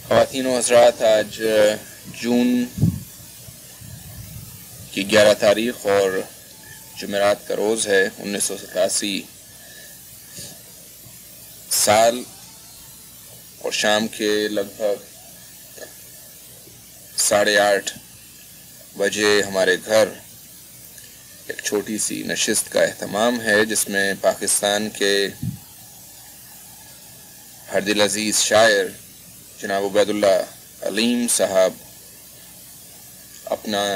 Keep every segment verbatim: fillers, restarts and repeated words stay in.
خواتین و حضرات، آج جون کی گیارہ تاریخ اور جمعرات کا روز ہے۔ انیس سو ستاسی سال اور شام کے لگ بھگ ساڑھے آٹھ بجے ہمارے گھر ایک چھوٹی سی نشست کا اہتمام ہے، جس میں پاکستان کے ہر دل عزیز شاعر جناب عبید اللہ علیم صاحب اپنا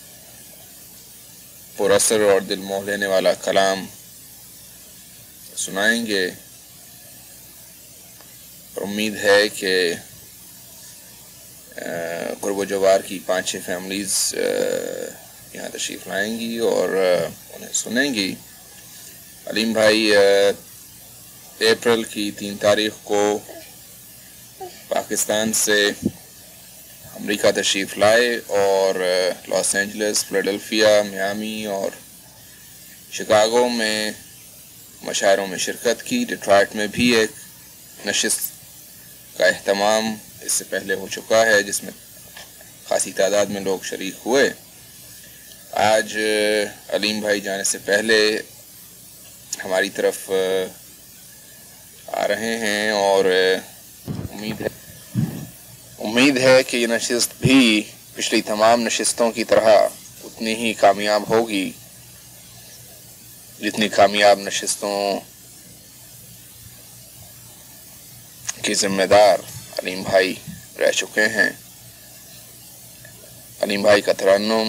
پر اثر اور دل موہ لینے والا کلام سنائیں گے، اور امید ہے کہ قرب و جوار کی پانچ چھ فیملیز یہاں تشریف لائیں گی اور انہیں سنیں گی۔ علیم بھائی اپریل کی تین تاریخ کو پاکستان سے امریکہ تشریف لائے اور لاس اینجلس، فلیڈلفیا، میامی اور شکاگو میں مشاعروں میں شرکت کی۔ ڈیٹرائٹ میں بھی ایک نشست کا اہتمام اس سے پہلے ہو چکا ہے، جس میں خاصی تعداد میں لوگ شریک ہوئے۔ آج علیم بھائی جانے سے پہلے ہماری طرف آ رہے ہیں اور امید ہے امید ہے کہ یہ نشست بھی پچھلی تمام نشستوں کی طرح اتنی ہی کامیاب ہوگی جتنی کامیاب نشستوں کی ذمہ دار علیم بھائی رہ چکے ہیں۔ علیم بھائی کا ترنم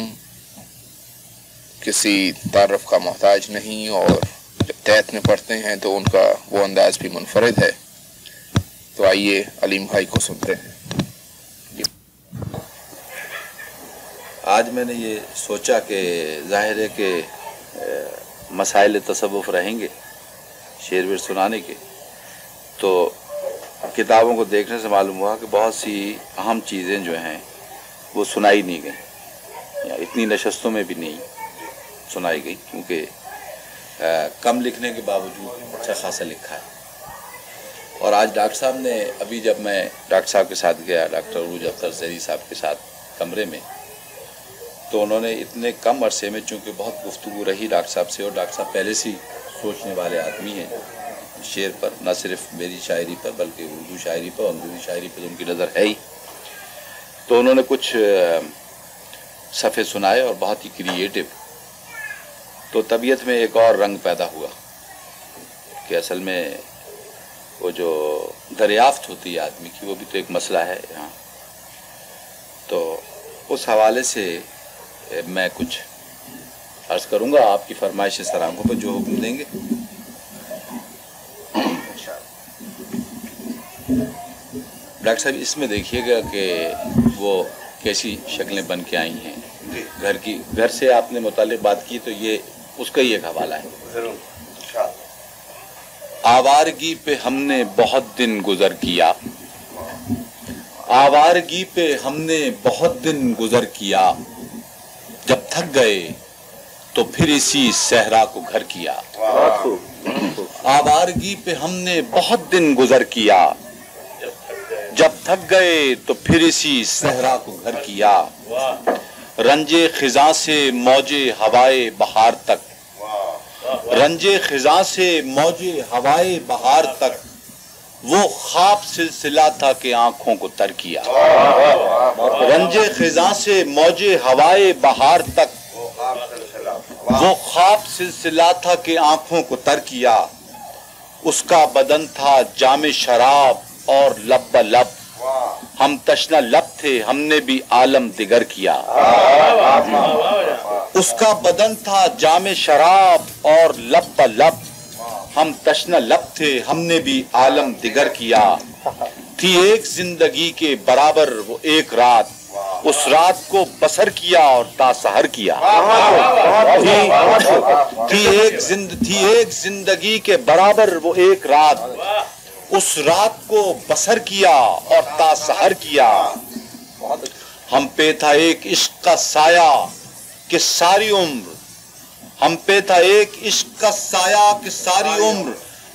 کسی تعارف کا محتاج نہیں، اور جب طیت میں پڑھتے ہیں تو ان کا وہ انداز بھی منفرد ہے۔ تو آئیے علیم بھائی کو سنتے ہیں۔ آج میں نے یہ سوچا کہ ظاہر ہے کہ مسائل تصوف رہیں گے شعر ویر سنانے کے، تو کتابوں کو دیکھنے سے معلوم ہوا کہ بہت سی اہم چیزیں جو ہیں وہ سنائی نہیں گئیں، یا اتنی نشستوں میں بھی نہیں سنائی گئی، کیونکہ کم لکھنے کے باوجود اچھا خاصا لکھا ہے۔ اور آج ڈاکٹر صاحب نے، ابھی جب میں ڈاکٹر صاحب کے ساتھ گیا، ڈاکٹر عروج اختر زیری صاحب کے ساتھ کمرے میں، تو انہوں نے اتنے کم عرصے میں، چونکہ بہت گفتگو رہی ڈاکٹر صاحب سے، اور ڈاکٹر صاحب پہلے سے سوچنے والے آدمی ہیں شعر پر، نہ صرف میری شاعری پر بلکہ اردو شاعری پر، انگریزی شاعری پر ان کی نظر ہے ہی، تو انہوں نے کچھ صفحے سنائے اور بہت ہی کریٹو، تو طبیعت میں ایک اور رنگ پیدا ہوا کہ اصل میں وہ جو دریافت ہوتی ہے آدمی کی، وہ بھی تو ایک مسئلہ ہے یہاں۔ تو اس حوالے سے میں کچھ عرض کروں گا، آپ کی فرمائش سرآنکھوں پر جو حکم دیں گے۔ ڈاکٹر صاحب اس میں دیکھیے گا کہ وہ کیسی شکلیں بن کے آئی ہیں، گھر کی گھر سے آپ نے متعلق بات کی، تو یہ اس کا ہی ایک حوالہ ہے۔ آوارگی پہ ہم نے بہت دن گزر کیا، آوارگی پہ ہم نے بہت دن گزر کیا، جب تھک گئے تو پھر اسی صحرا کو گھر کیا۔ آوارگی پہ ہم نے بہت دن گزر کیا، جب تھک گئے تو پھر اسی صحرا کو گھر کیا، رنجے خزاں سے موجے ہوائے بہار تک، رنجے خزاں سے موجے ہوائے بہار تک، وہ خواب سلسلہ تھا کہ آنکھوں کو تر کیا۔ رنجے خزاں سے موجے ہوائے بہار تک، وہ خواب سلسلہ تھا کہ آنکھوں کو تر کیا، اس کا بدن تھا جام شراب اور لب لب، ہم تشنہ لب تھے ہم نے بھی عالم دگر کیا۔ اس کا بدن تھا جام شراب اور لب لب، ہم تشنہ لب تھے ہم نے بھی عالم دگر کیا، تھی ایک زندگی کے برابر وہ ایک رات، اس رات کو بسر کیا اور تا سحر کیا، تھی ایک زند تھی ایک زندگی کے برابر وہ ایک رات، اس رات کو بسر کیا اور تا سحر کیا، ہم پہ تھا ایک عشق کا سایہ کہ ساری عمر، ہم پہ تھا ایک عشق کا سایہ کہ ساری عمر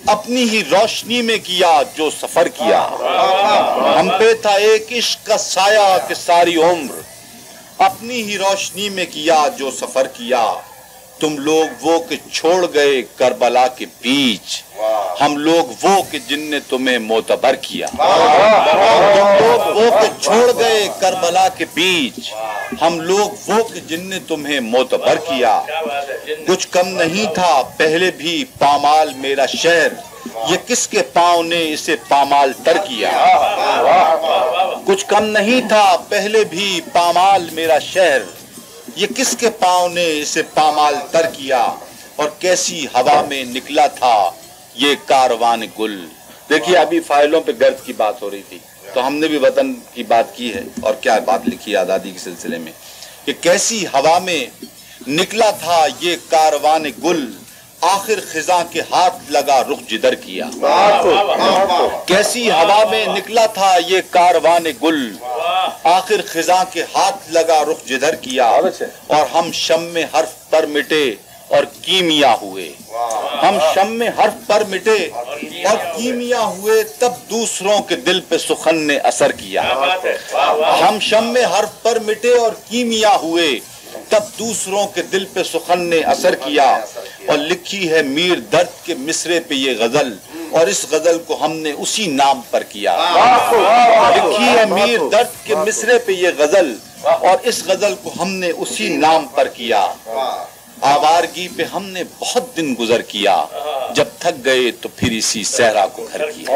اپنی ہی روشنی میں کیا جو سفر کیا، ہم پہ تھا ایک عشق کا سایہ کہ ساری عمر اپنی ہی روشنی میں کیا جو سفر کیا، تم لوگ وہ کہ چھوڑ گئے کربلا کے بیچ، ہم لوگ وہ کہ جن نے تمہیں معتبر کیا، تم لوگ وہ کہ چھوڑ گئے کربلا کے بیچ، ہم لوگ وہ کہ جن نے تمہیں معتبر کیا، کچھ کم نہیں تھا پہلے بھی پامال میرا شہر، یہ کس کے پاؤں نے اسے پامال تر کیا، کچھ کم نہیں تھا پہلے بھی پامال میرا شہر، یہ کس کے پاؤں نے اسے پامال تر کیا، اور کیسی ہوا میں نکلا تھا یہ کاروان گل۔ دیکھیے ابھی فائلوں پہ گرد کی بات ہو رہی تھی تو ہم نے بھی وطن کی بات کی ہے، اور کیا بات لکھی ہے آزادی کے سلسلے میں کہ کیسی ہوا میں نکلا تھا یہ کاروان گل، آخر خزاں کے ہاتھ لگا رخ جدھر کیا، کیسی ہوا میں نکلا تھا یہ کاروان گل، آخر خزاں کے ہاتھ لگا رخ جدھر کیا، اور ہم شم میں حرف پر مٹے اور کیمیا ہوئے، ہم شم میں حرف پر مٹے اور کیمیا ہوئے، تب دوسروں کے دل پہ سخن نے اثر کیا، ہم شم میں حرف پر مٹے اور کیمیا ہوئے، تب دوسروں کے دل پہ سخن نے اثر کیا، اور لکھی ہے میر درد کے مصرے پہ یہ غزل، اور اس غزل کو ہم نے اسی نام پر کیا، لکھی ہے میر درد کے مصرے پہ یہ غزل، اور اس غزل کو ہم نے اسی نام پر کیا، آوارگی پہ ہم نے بہت دن گزر کیا، جب تھک گئے تو پھر اسی صحرا کو گھر کیا،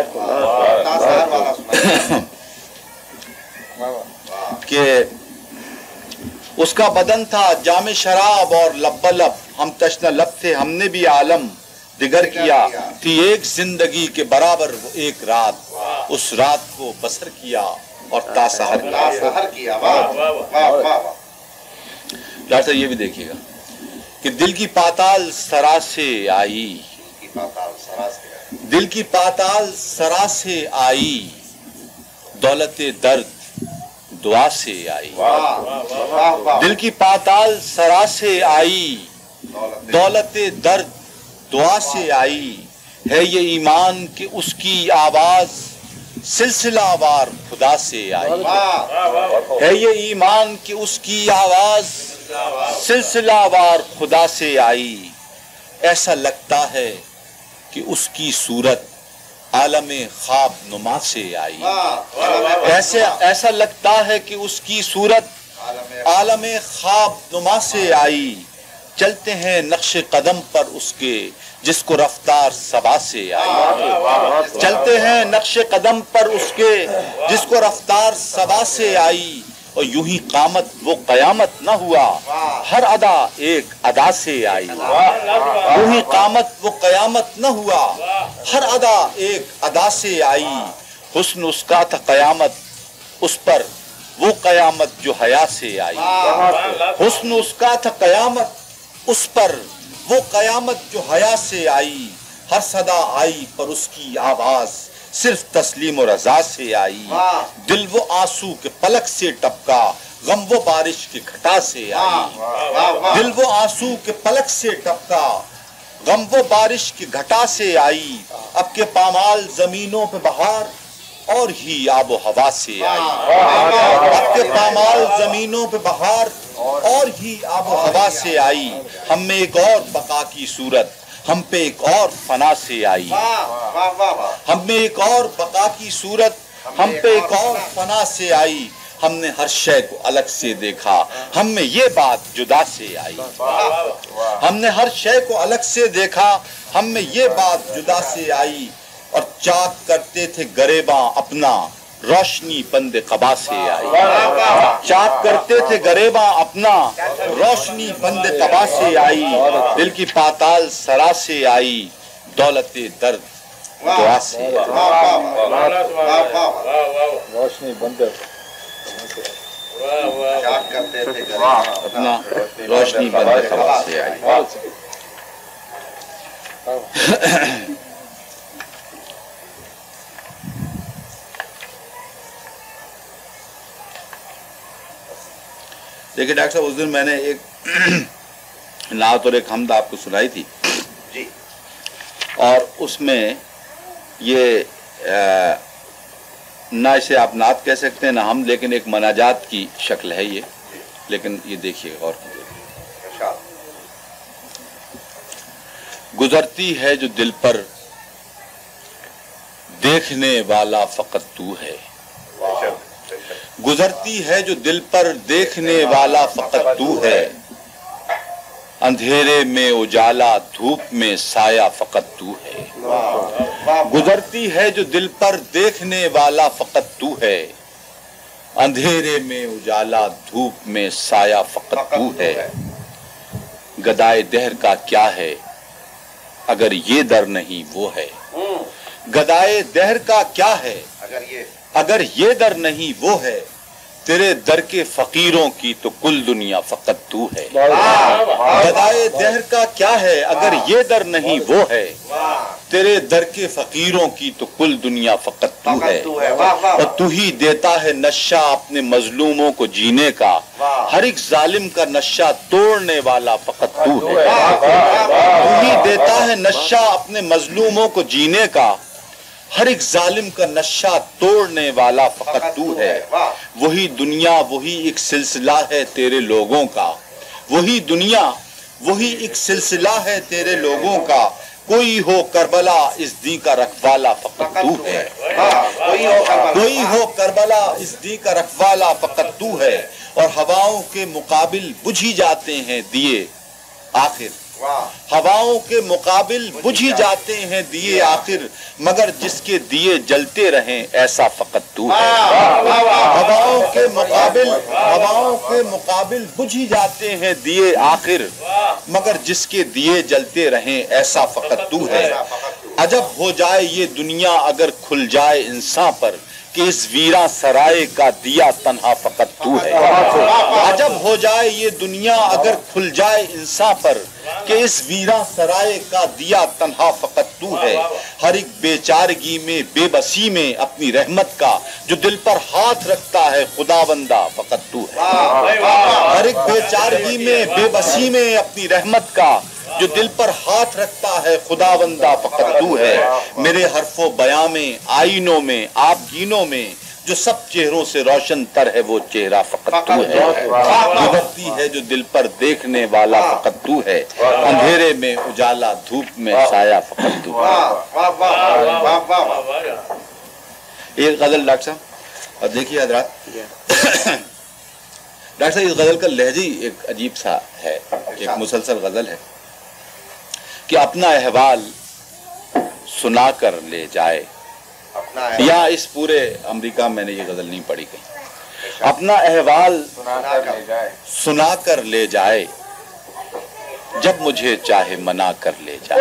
کہ اس کا بدن تھا جام شراب اور لب لب، ہم تشنہ لب تھے ہم نے بھی عالم دیگر کیا، تھی ایک زندگی کے برابر وہ ایک رات، اس رات کو بسر کیا اور تا سحر کیا۔ ڈاکٹر یہ بھی دیکھیے گا کہ دل کی پاتال سرا سے آئی، دل کی پاتال سرا سے آئی، دولت درد دعا سے آئی، دل کی پاتال سرا سے آئی، دولت درد دعا سے آئی، ہے یہ ایمان کہ اس کی آواز سلسلہ وار خدا سے آئی، ہے یہ ایمان کہ اس کی آواز سلسلہ وار خدا سے آئی، ایسا لگتا ہے کہ اس کی صورت عالم خواب نما سے آئی، ایسے ایسا لگتا ہے کہ اس کی صورت عالم خواب نما سے آئی، چلتے ہیں نقش قدم پر اس کے جس کو رفتار صبا سے آئی، چلتے ہیں نقش قدم پر اس کے جس کو رفتار صبا سے آئی، اور یوں ہی قامت وہ قیامت نہ ہوا، ہر ادا ایک ادا سے آئی، یوں ہی قامت وہ قیامت نہ ہوا، ہر ادا ایک ادا سے آئی، حسن اس کا تھا قیامت اس پر وہ قیامت جو حیا سے آئی، حسن اس کا تھا قیامت اس پر وہ قیامت جو حیا سے آئی، ہر صدا آئی پر اس کی آواز صرف تسلیم و رضا سے آئی، دل وہ آنسو کے پلک سے ٹپکا غم وہ بارش کی گھٹا سے آئی، دل وہ آنسو کے پلک سے ٹپکا غم وہ بارش کی گھٹا سے آئی، اب کے پامال زمینوں پہ بہار اور ہی آب و ہوا سے آئی، اب کے پامال زمینوں پہ بہار اور ہی آب و ہوا سے آئی، ہم میں ایک اور بقا کی صورت ہم پہ ایک اور فنا سے آئی، ہم میں ایک اور بقا کی صورت ہم پہ ایک اور فنا سے آئی، ہم نے ہر شے کو الگ سے دیکھا ہم میں یہ بات جدا سے آئی، ہم نے ہر شے کو الگ سے دیکھا ہم میں یہ بات جدا سے آئی، اور چاک کرتے تھے گریباں اپنا روشنی بند قبا سے آئی، چاک کرتے تھے گریباں اپنا روشنی بند قبا سے آئی، دل کی پاتال سرا سے آئی، دولت درد دعا سے آئی، روشنی بند اپنا روشنی بند قبا سے آئی۔ دیکھیں ڈاکٹر صاحب اس دن میں نے ایک نعت اور ایک حمد آپ کو سنائی تھی، اور اس میں یہ نہ اسے آپ نعت کہہ سکتے ہیں نہ ہم، لیکن ایک مناجات کی شکل ہے یہ، لیکن یہ دیکھیے غور کیجیے. گزرتی ہے جو دل پر دیکھنے والا فقط تو ہے، گزرتی ہے جو دل پر دیکھنے والا فقط تو ہے، اندھیرے میں اجالا دھوپ میں سایہ فقط تو ہے. گزرتی ہے جو دل پر دیکھنے والا فقط تو ہے، اندھیرے میں اجالا دھوپ میں سایہ فقط تو ہے. گدائے دہر کا کیا ہے اگر یہ در نہیں وہ ہے، گدائے دہر کا کیا ہے اگر یہ در نہیں وہ ہے، تیرے در کے فقیروں کی تو کل دنیا فقط تو ہے. گدائے دہر کا کیا ہے اگر یہ در نہیں وہ ہے، تیرے در کے فقیروں کی تو کل دنیا فقط تو ہے. اور تو ہی دیتا ہے نشہ اپنے مظلوموں کو جینے کا، ہر ایک ظالم کا نشہ توڑنے والا فقط تو ہے. تو ہی دیتا ہے نشہ اپنے مظلوموں کو جینے کا، ہر ایک ظالم کا نشہ توڑنے والا فقط تو ہے. وہی دنیا وہی ایک سلسلہ ہے تیرے لوگوں کا، وہی دنیا وہی ایک سلسلہ ہے تیرے لوگوں کا، کوئی ہو کربلا اس دی کا رکھوالا فقط تو ہے. کوئی ہو کربلا اس دی کا رکھوالا فقط تو ہے. اور ہواؤں کے مقابل بجھی جاتے ہیں دیے آخر، ہواؤں کے مقابل بجھی جاتے ہیں دیے آخر، مگر جس کے دیے جلتے رہیں ایسا فقط تو ہے. ہواؤں کے مقابل ہواؤں کے مقابل بجھی جاتے ہیں دیے آخر، مگر جس کے دیے جلتے رہیں ایسا فقط تو ہے. عجب ہو جائے یہ دنیا اگر کھل جائے انسان پر کہ اس ویراں سرائے کا دیا تنہا فقط تو ہے. عجب ہو جائے یہ دنیا اگر کھل جائے انسان پر کہ اس ویراں سرائے کا دیا تنہا فقط تو ہے. ہر ایک بیچارگی میں بے بسی میں اپنی رحمت کا جو دل پر ہاتھ رکھتا ہے خدا بندہ فقط تو ہے. ہر ایک بیچارگی میں بے بسی میں اپنی رحمت کا جو دل پر ہاتھ رکھتا ہے خدا بندہ فقط تو ہے. میرے حرف و بیاں میں آئینوں میں آپ گینوں میں جو سب چہروں سے روشن تر ہے وہ چہرہ فقط تو ہے. گزرتی ہے جو دل پر دیکھنے والا فقط تو ہے، اندھیرے میں اجالا دھوپ میں سایہ فقط تو ہے. ایک غزل ڈاکٹر صاحب، اور دیکھیے حضرات ڈاکٹر صاحب اس غزل کا لہجہ ایک عجیب سا ہے، ایک مسلسل غزل ہے کہ اپنا احوال سنا کر لے جائے. یا اس پورے امریکہ میں نے یہ غزل نہیں پڑھی کہیں. اپنا احوال سنا کر لے جائے، جب مجھے چاہے منا کر لے جائے.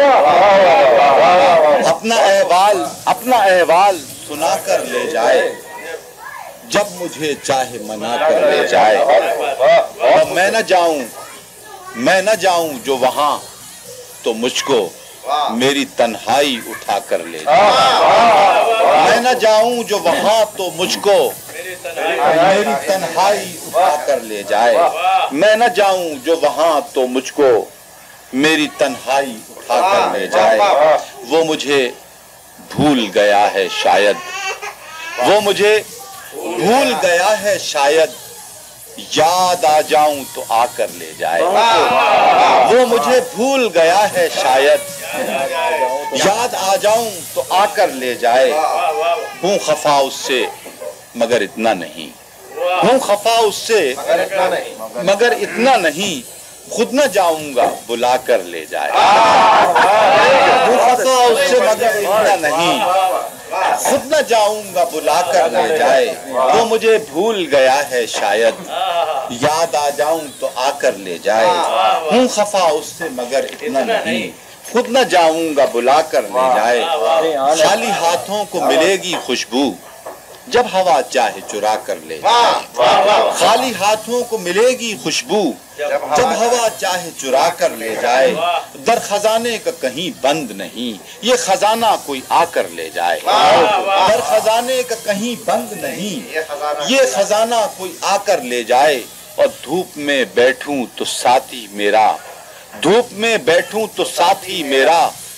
اپنا احوال اپنا احوال سنا کر لے جائے، جب مجھے چاہے منا کر لے جائے. اور میں نہ جاؤں میں نہ جاؤں جو وہاں تو مجھ کو میری تنہائی اٹھا کر لے جائے. میں نہ جاؤں جو وہاں تو مجھ کو میری تنہائی اٹھا کر لے جائے. میں نہ جاؤں جو وہاں تو مجھ کو میری تنہائی اٹھا کر لے جائے. وہ مجھے بھول گیا ہے شاید، وہ مجھے بھول گیا ہے شاید، یاد آ جاؤں تو آ کر لے جائے. وہ مجھے بھول گیا ہے شاید، یاد آ جاؤں تو آ کر لے جائے. ہوں خفا اس سے مگر اتنا نہیں، ہوں خفا اس سے مگر اتنا نہیں، خود نہ جاؤں گا بلا کر لے جائے. ہوں خفا اس سے مگر اتنا نہیں، خود نہ جاؤں گا بلا کر لے جائے. وہ مجھے بھول گیا ہے شاید، یاد آ جاؤں تو آ کر لے جائے. ہوں خفا اس سے مگر اتنا نہیں، خود نہ جاؤں گا بلا کر لے جائے. خالی ہاتھوں کو ملے گی خوشبو جب ہوا چاہے چرا کر لے جائے. خالی ہاتھوں کو ملے گی خوشبو جب ہوا چاہے چرا کر لے جائے. در خزانے کا کہیں بند نہیں، یہ خزانہ کوئی آ کر لے جائے. در خزانے کا کہیں بند نہیں، یہ خزانہ کوئی آ کر لے جائے. اور دھوپ میں بیٹھوں تو ساتھی میرا، دھوپ میں بیٹھوں تو ساتھی میرا،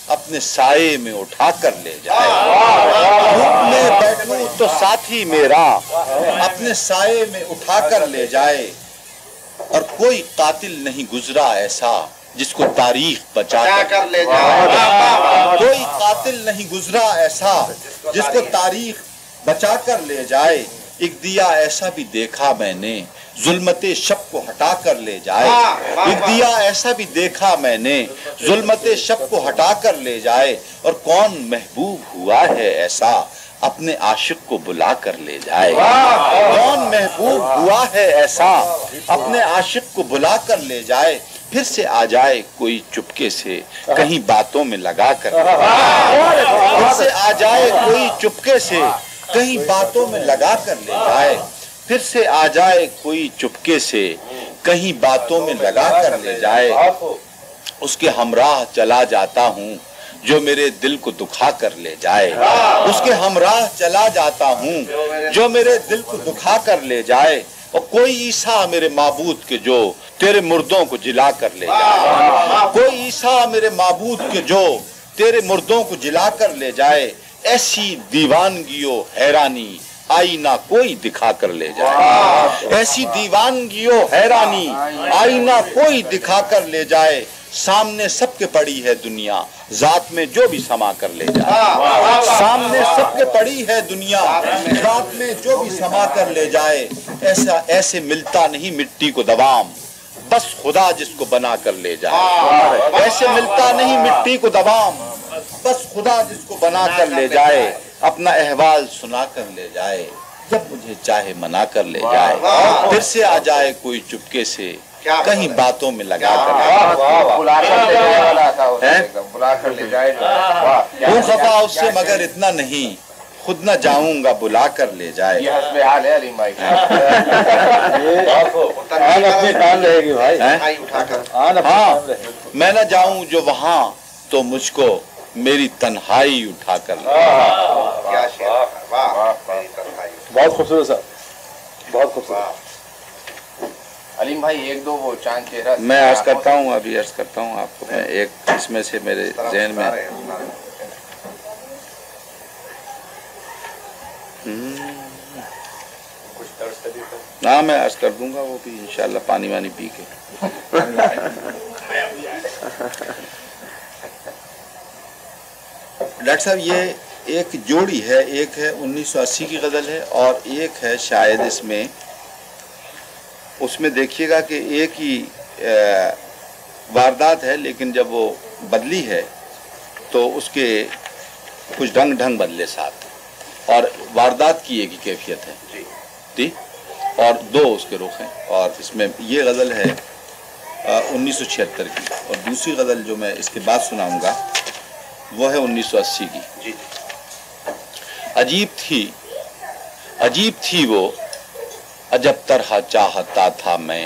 اپنے سائے میں اٹھا کر لے جائے، دھوپ میں بیٹھوں تو ساتھی میرا اپنے سائے میں اٹھا کر لے جائے، اور کوئی قاتل نہیں گزرا ایسا جس کو تاریخ بچا کر لے جائے، کوئی قاتل نہیں گزرا ایسا جس کو تاریخ بچا کر لے جائے، ایک دیا ایسا بھی دیکھا میں نے ظلمت شب کو ہٹا کر لے جائے، ایک دیا ایسا بھی دیکھا میں نے ظلمت شب کو ہٹا کر لے جائے، اور کون محبوب ہوا ہے ایسا اپنے عاشق کو بلا کر لے جائے، کون محبوب ہوا ہے ایسا اپنے عاشق کو بلا کر لے جائے، پھر سے آ جائے کوئی چپکے سے کہیں باتوں میں لگا کر لے جائے، پھر سے آ جائے کوئی چپکے سے کہیں باتوں میں لگا کر لے جائے، پھر سے آ جائے کوئی چپکے سے کہیں باتوں میں لگا کر لے جائے، اس کے ہمراہ چلا جاتا ہوں جو میرے دل کو دکھا کر لے جائے، اس کے ہمراہ چلا جاتا ہوں جو میرے دل کو دکھا کر لے جائے، اور کوئی عیسیٰ میرے معبود کے جو تیرے مردوں کو جلا کر لے جائے، کوئی عیسیٰ میرے معبود کے جو تیرے مردوں کو جلا کر لے جائے، ایسی دیوانگی و حیرانی آئینہ کوئی دکھا کر لے جائے، ایسی دیوانگی و حیرانی آئینہ کوئی دکھا کر لے جائے، سامنے سب کے پڑی ہے دنیا ذات میں جو بھی سما کر لے جائے، سامنے سب کے پڑی ہے دنیا ذات میں جو بھی سما کر لے جائے، ایسا ایسے ملتا نہیں مٹی کو دوام بس خدا جس کو بنا کر لے جائے، ایسے ملتا نہیں مٹی کو دوام بس خدا جس کو بنا کر لے جائے، اپنا احوال سنا کر لے جائے، جب مجھے چاہے منا کر لے جائے، پھر سے آ جائے کوئی چپکے سے کہیں باتوں میں لگا کر لے جائے، ہوں خفا اس سے مگر اتنا نہیں خود نہ جاؤں گا بلا کر لے جائے، ہاں میں نہ جاؤں جو وہاں تو مجھ کو میری تنہائی اٹھا کر لے جائے۔ بہت خوبصورت صاحب، بہت خوبصورت۔ علیم بھائی ایک دو وہ چاند چہرہ میں عرض کرتا ہوں ابھی عرض کرتا ہوں آپ کو، میں ایک اس میں سے میرے ذہن میں ہاں میں عرض کر دوں گا، وہ بھی انشاءاللہ پانی وانی پی کے۔ ڈاکٹر صاحب یہ ایک جوڑی ہے، ایک ہے انیس سو اسی کی غزل ہے اور ایک ہے شاید اس میں اس میں دیکھیے گا کہ ایک ہی واردات ہے، لیکن جب وہ بدلی ہے تو اس کے کچھ ڈھنگ ڈھنگ بدلے ساتھ، اور واردات کی ایک ہی کیفیت ہے جی، اور دو اس کے رخ ہیں، اور اس میں یہ غزل ہے انیس سو چھہتر کی، اور دوسری غزل جو میں اس کے بعد سناؤں گا وہ ہے انیس سو اسی کی۔ عجیب تھی عجیب تھی وہ عجب طرح چاہتا تھا میں،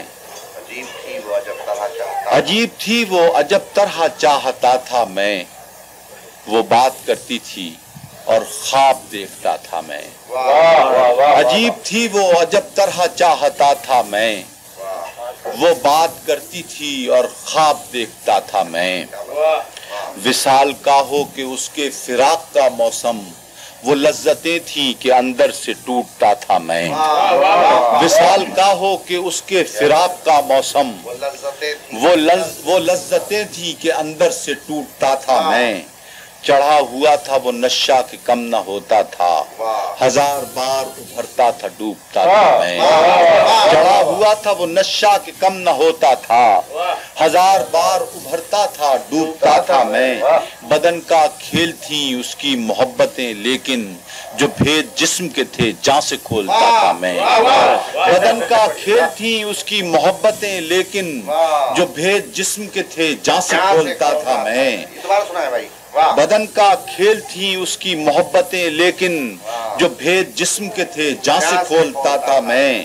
عجیب تھی وہ عجب طرح چاہتا تھا میں، وہ بات کرتی تھی اور خواب دیکھتا تھا میں، عجیب تھی وہ عجب طرح چاہتا تھا میں، وہ بات کرتی تھی اور خواب دیکھتا تھا میں، وصال کا ہو کہ اس کے فراق کا موسم، وہ لذتیں تھیں کہ اندر سے ٹوٹتا تھا میں، وصال کا ہو کہ اس کے فراق کا موسم، وہ لذتیں تھیں کہ اندر سے ٹوٹتا تھا میں، چڑھا ہوا تھا وہ نشہ کہ کم نہ ہوتا تھا، ہزار بار ابھرتا تھا ڈوبتا تھا میں، چڑھا ہوا تھا وہ نشہ کہ کم نہ ہوتا تھا، ہزار بار ابھرتا تھا ڈوبتا تھا میں، بدن کا کھیل تھیں اس کی محبتیں لیکن جو بھید جسم کے تھے جاں سے کھولتا تھا میں، بدن کا کھیل تھیں اس کی محبتیں لیکن جو بھید جسم کے تھے جاں سے کھولتا تھا میں، بدن کا کھیل تھی اس کی محبتیں لیکن جو بھید جسم کے تھے جاں سے کھولتا تھا میں،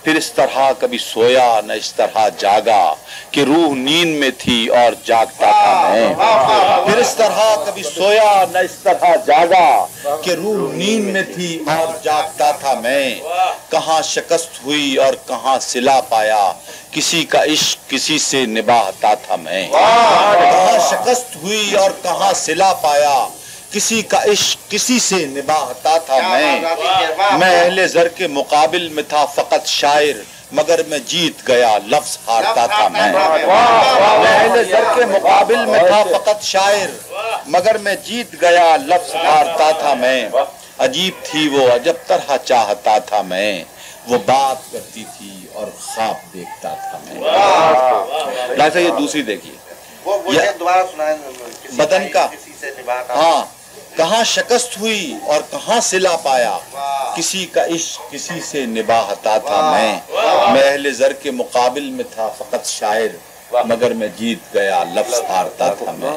फिर इस तरह कभी सोया न इस तरह जागा कि रूह नींद में थी और जागता था मैं। फिर इस तरह कभी सोया न इस तरह जागा कि रूह नींद में थी और जागता था मैं। कहाँ शिकस्त हुई और कहाँ सिला पाया, किसी का इश्क किसी से निभाता था मैं। कहाँ शिकस्त हुई और कहाँ सिला पाया, किसी का इश्क किसी से निभाता था मैं। मैं अहले ज़र के मुकाबिल में था फकत शायर, मगर मैं जीत गया लफ्ज हारता था मैं। मैं अहले ज़र के मुकाबिल में था फकत शायर, मगर मैं जीत गया लफ्ज हारता था मैं। अजीब थी वो अजब तरह चाहता था मैं, वो बात करती थी और ख्वाब देखता था मैं। लाइसा ये दूसरी देखिए, वो वो दोबारा सुनाएं। बदन का किसी से निभाता, हाँ, कहाँ शिकस्त हुई और कहाँ सिला पाया, किसी का इश्क किसी से निभाता था मैं। मैं अहले ज़र के मुकाबिल में था फकत शायर, मगर मैं जीत गया लफ्ज हारता था मैं।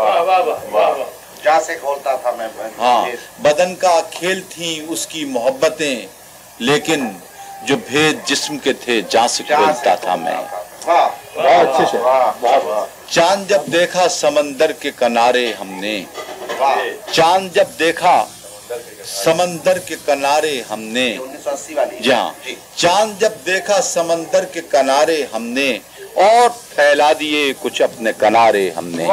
जा से खोलता था मैं। हाँ, बदन का खेल थी उसकी मोहब्बतें, लेकिन जो भेद जिस्म के थे जा से खोलता था मैं। बहुत अच्छे से। चांद जब देखा समंदर के किनारे हमने, चांद जब देखा समंदर के किनारे हमने, उन्नीस सौ अस्सी वाली। जी हाँ, चांद जब देखा समंदर के किनारे हमने, और फैला दिए कुछ अपने किनारे हमने।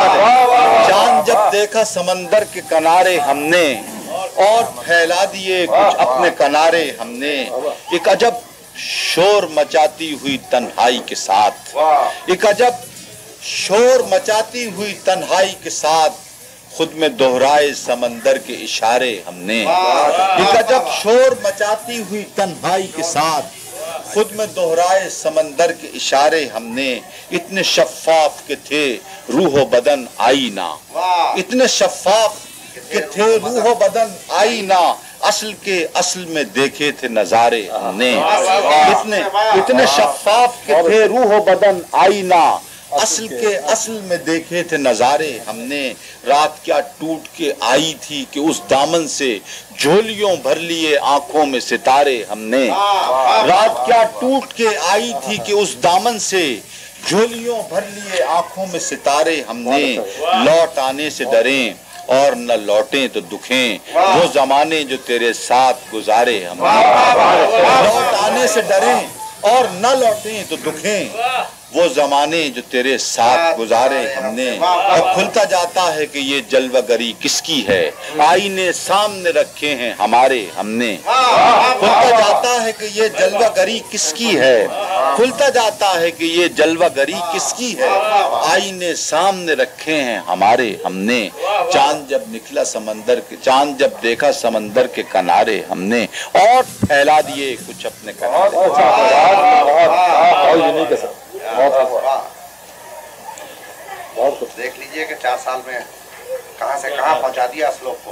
चांद जब देखा समंदर के किनारे हमने, और फैला दिए कुछ अपने किनारे हमने। एक अजब शोर मचाती हुई तन्हाई के साथ, एक अजब शोर मचाती हुई तन्हाई के साथ, खुद में दोहराए समंदर के इशारे हमने। एक अजब शोर मचाती हुई तन्हाई के साथ, खुद में दोहराए समंदर के इशारे हमने। इतने शफ़ाफ के थे रूह बदन आईना, इतने शफ़ाफ के थे रूह बदन आईना, असल के असल में देखे थे नजारे हमने। इतने इतने शफ़ाफ के थे रूह बदन आईना, असल के असल में देखे थे नजारे हमने। रात क्या टूट के आई थी कि उस दामन से झोलियों भर लिए आंखों में सितारे हमने। रात क्या टूट के आई थी कि उस दामन से झोलियों भर लिए आंखों में सितारे हमने। लौट आने से डरें और न लौटें तो दुखें, वो जमाने जो तेरे साथ गुजारे हमने। लौट आने से डरें और न लौटें तो दुखें, वो जमाने जो तेरे साथ गुजारे हमने। अब खुलता जाता है कि ये जलवागरी किसकी है, आईने सामने रखे हैं हमारे हमने। खुलता जाता है कि ये जलवागरी किसकी है, खुलता जाता है कि ये जलवागरी किसकी है, आईने सामने रखे हैं हमारे हमने। चांद जब निकला समंदर के, चांद जब देखा समंदर के किनारे हमने, और फैला दिए कुछ अपने किनारे। बहुत कुछ देख लीजिए कि चार साल में कहां से कहां पहुंचा दिया श्लोक को।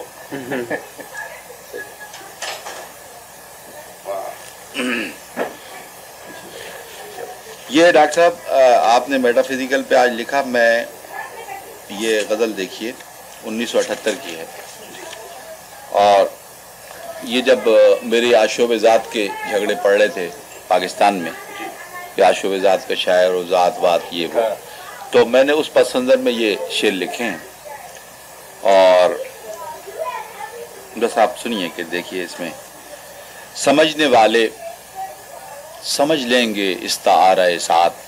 ये डॉक्टर साहब आपने मेटाफिजिकल पे आज लिखा, मैं ये गज़ल देखिए उन्नीस सौ अठहत्तर की है, और ये जब मेरे आशोब ज़ात के झगड़े पड़ रहे थे पाकिस्तान में, कि आशोब ज़ात का शायर और ज़ात वात ये वो, तो मैंने उस पस मंज़र में ये शेर लिखे हैं। और बस आप सुनिए कि देखिए इसमें, समझने वाले समझ लेंगे इस्ताआरे साथ,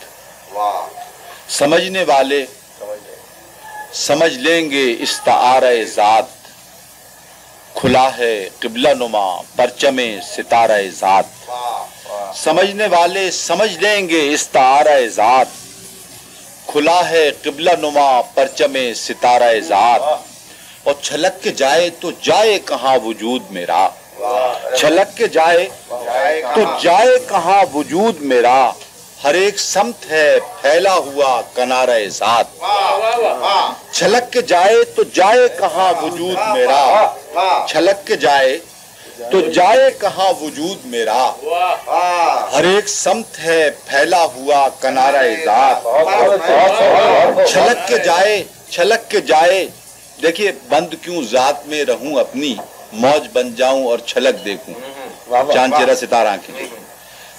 समझने वाले समझ लेंगे इस्ताआरे ज़ात, खुला है क़िबला नुमा परचमे सितारे ज़ात। समझने वाले समझ लेंगे इस्ताआरे ज़ात, खुला है क़िबला नुमा परचमे सितारे ज़ात। और छलक के जाए तो जाए कहाँ वजूद मेरा, छलक के जाए तो जाए कहाँ वजूद मेरा, हर एक समत है फैला हुआ किनारे ज़ात। छलक के जाए तो जाए कहाँ वजूद मेरा, छलक के जाए तो जाए कहाँ वजूद मेरा, हर एक समत है फैला हुआ किनारे ज़ात। छलक के जाए छलक के जाए, देखिए बंद क्यों ज़ात में रहूं अपनी, मौज बन जाऊं और छलक देखूं, चांद चेहरा सितारा आंखें।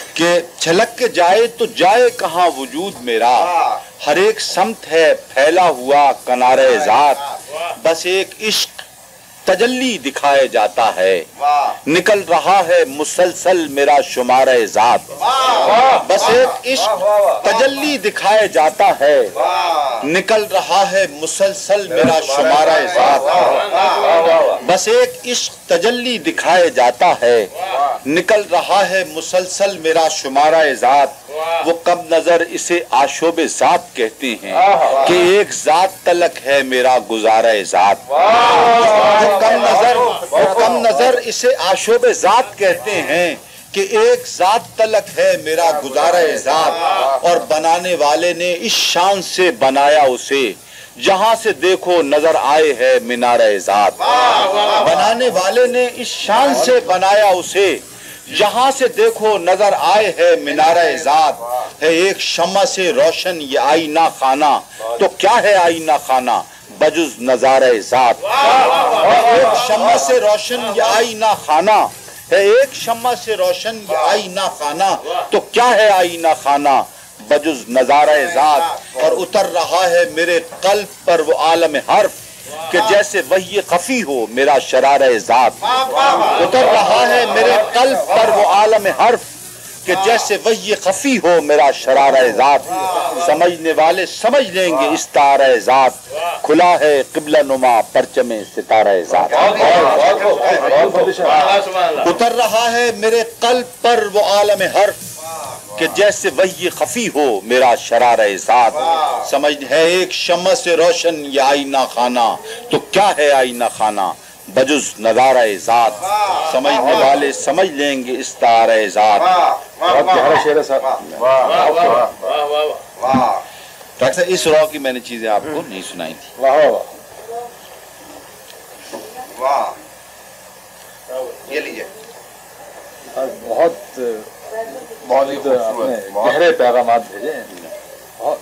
کہ چھلک کے جائے تو جائے کہاں وجود میرا، ہر ایک سمت ہے پھیلا ہوا کنارے ذات، بس ایک عشق تجلی دکھائے جاتا ہے، نکل رہا ہے مسلسل میرا شمارہ ذات، بس ایک عشق تجلی دکھائے جاتا ہے، نکل رہا ہے مسلسل میرا شمارہ ذات، بس ایک عشق تجلی دکھائے جاتا ہے، نکل رہا ہے مسلسل میرا شمارہ ذات، وہ کم نظر اسے آشوب ذات کہتے ہیں کہ ایک ذات تلک ہے میرا گزارہ ذات، وہ کم نظر وہ کم نظر اسے آشوب ذات کہتے ہیں کہ ایک ذات تلک ہے میرا گزارہ ذات، اور بنانے والے نے اس شان سے بنایا اسے جہاں سے دیکھو نظر آئے ہے مینارہ ذات، بنانے والے نے اس شان سے بنایا اسے جہاں سے دیکھو نظر آئے ہے مینارہ ذات، ہے ایک شمع سے روشن یہ آئینہ خانہ، تو کیا ہے آئینہ خانہ بجز نظارہ ذات، ایک شمع سے روشن یہ آئینہ خانہ ہے، ایک شمع سے روشن یہ آئینہ خانہ، تو کیا ہے آئینہ خانہ بجز نظارہ ذات، اور اتر رہا ہے میرے قلب پر وہ عالم حرف کہ جیسے وحی خفی ہو میرا شرارہ ذات، اتر رہا ہے میرے قلب پر وہ عالم حرف کہ جیسے وحی خفی ہو میرا شرارہ ذات، سمجھنے والے سمجھ لیں گے استارہ ذات، کھلا ہے قبلہ نما پرچم ستارہ ذات، اتر رہا ہے میرے قلب پر وہ عالم حرف کہ جیسے وحی خفی ہو میرا شرارہ ذات، سمجھ ہے ایک شمع سے روشن یہ آئینہ خانہ، تو کیا ہے آئینہ خانہ بجز نظارہ ذات، سمجھنے والے سمجھ لیں گے استارہ ذات۔ بہت گہرا شعر ہے صاحب۔ ڈاکٹر صاحب اس رو کی میں نے چیزیں آپ کو نہیں سنائی تھی۔ واہ واہ واہ، یہ لیجیے، بہت بہت آپ نے گہرے پیغامات بھیجے ہیں، بہت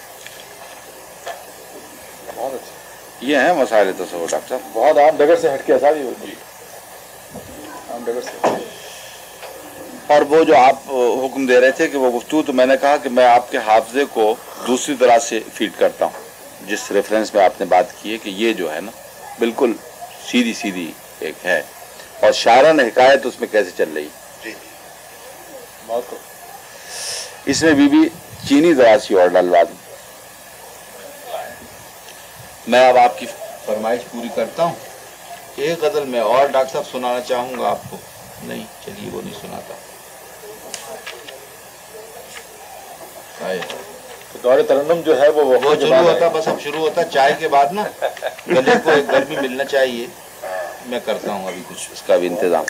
بہت اچھا، یہ ہیں مسائل تصور ڈاکٹر صاحب، بہت عام ڈگر سے ہٹ کے صاحب، یہ عام ڈگر سے۔ اور وہ جو آپ حکم دے رہے تھے کہ وہ گفتگو، تو میں نے کہا کہ میں آپ کے حافظے کو دوسری طرح سے فیڈ کرتا ہوں، جس ریفرنس میں آپ نے بات کی ہے کہ یہ جو ہے نا بالکل سیدھی سیدھی ایک ہے، اور شاعرانہ حکایت اس میں کیسے چل رہی، بہت اس میں بھی بھی چینی ذرا سی اور ڈلوا دوں۔ میں اب آپ کی فرمائش پوری کرتا ہوں، ایک غزل میں اور ڈاکٹر صاحب سنانا چاہوں گا آپ کو، نہیں چلیے وہ نہیں سناتا، دور ترنم جو ہے وہ وہ شروع ہوتا، بس اب شروع ہوتا چائے کے بعد نا، گلے کو ایک گرمی ملنا چاہیے، میں کرتا ہوں ابھی کچھ اس کا بھی انتظام۔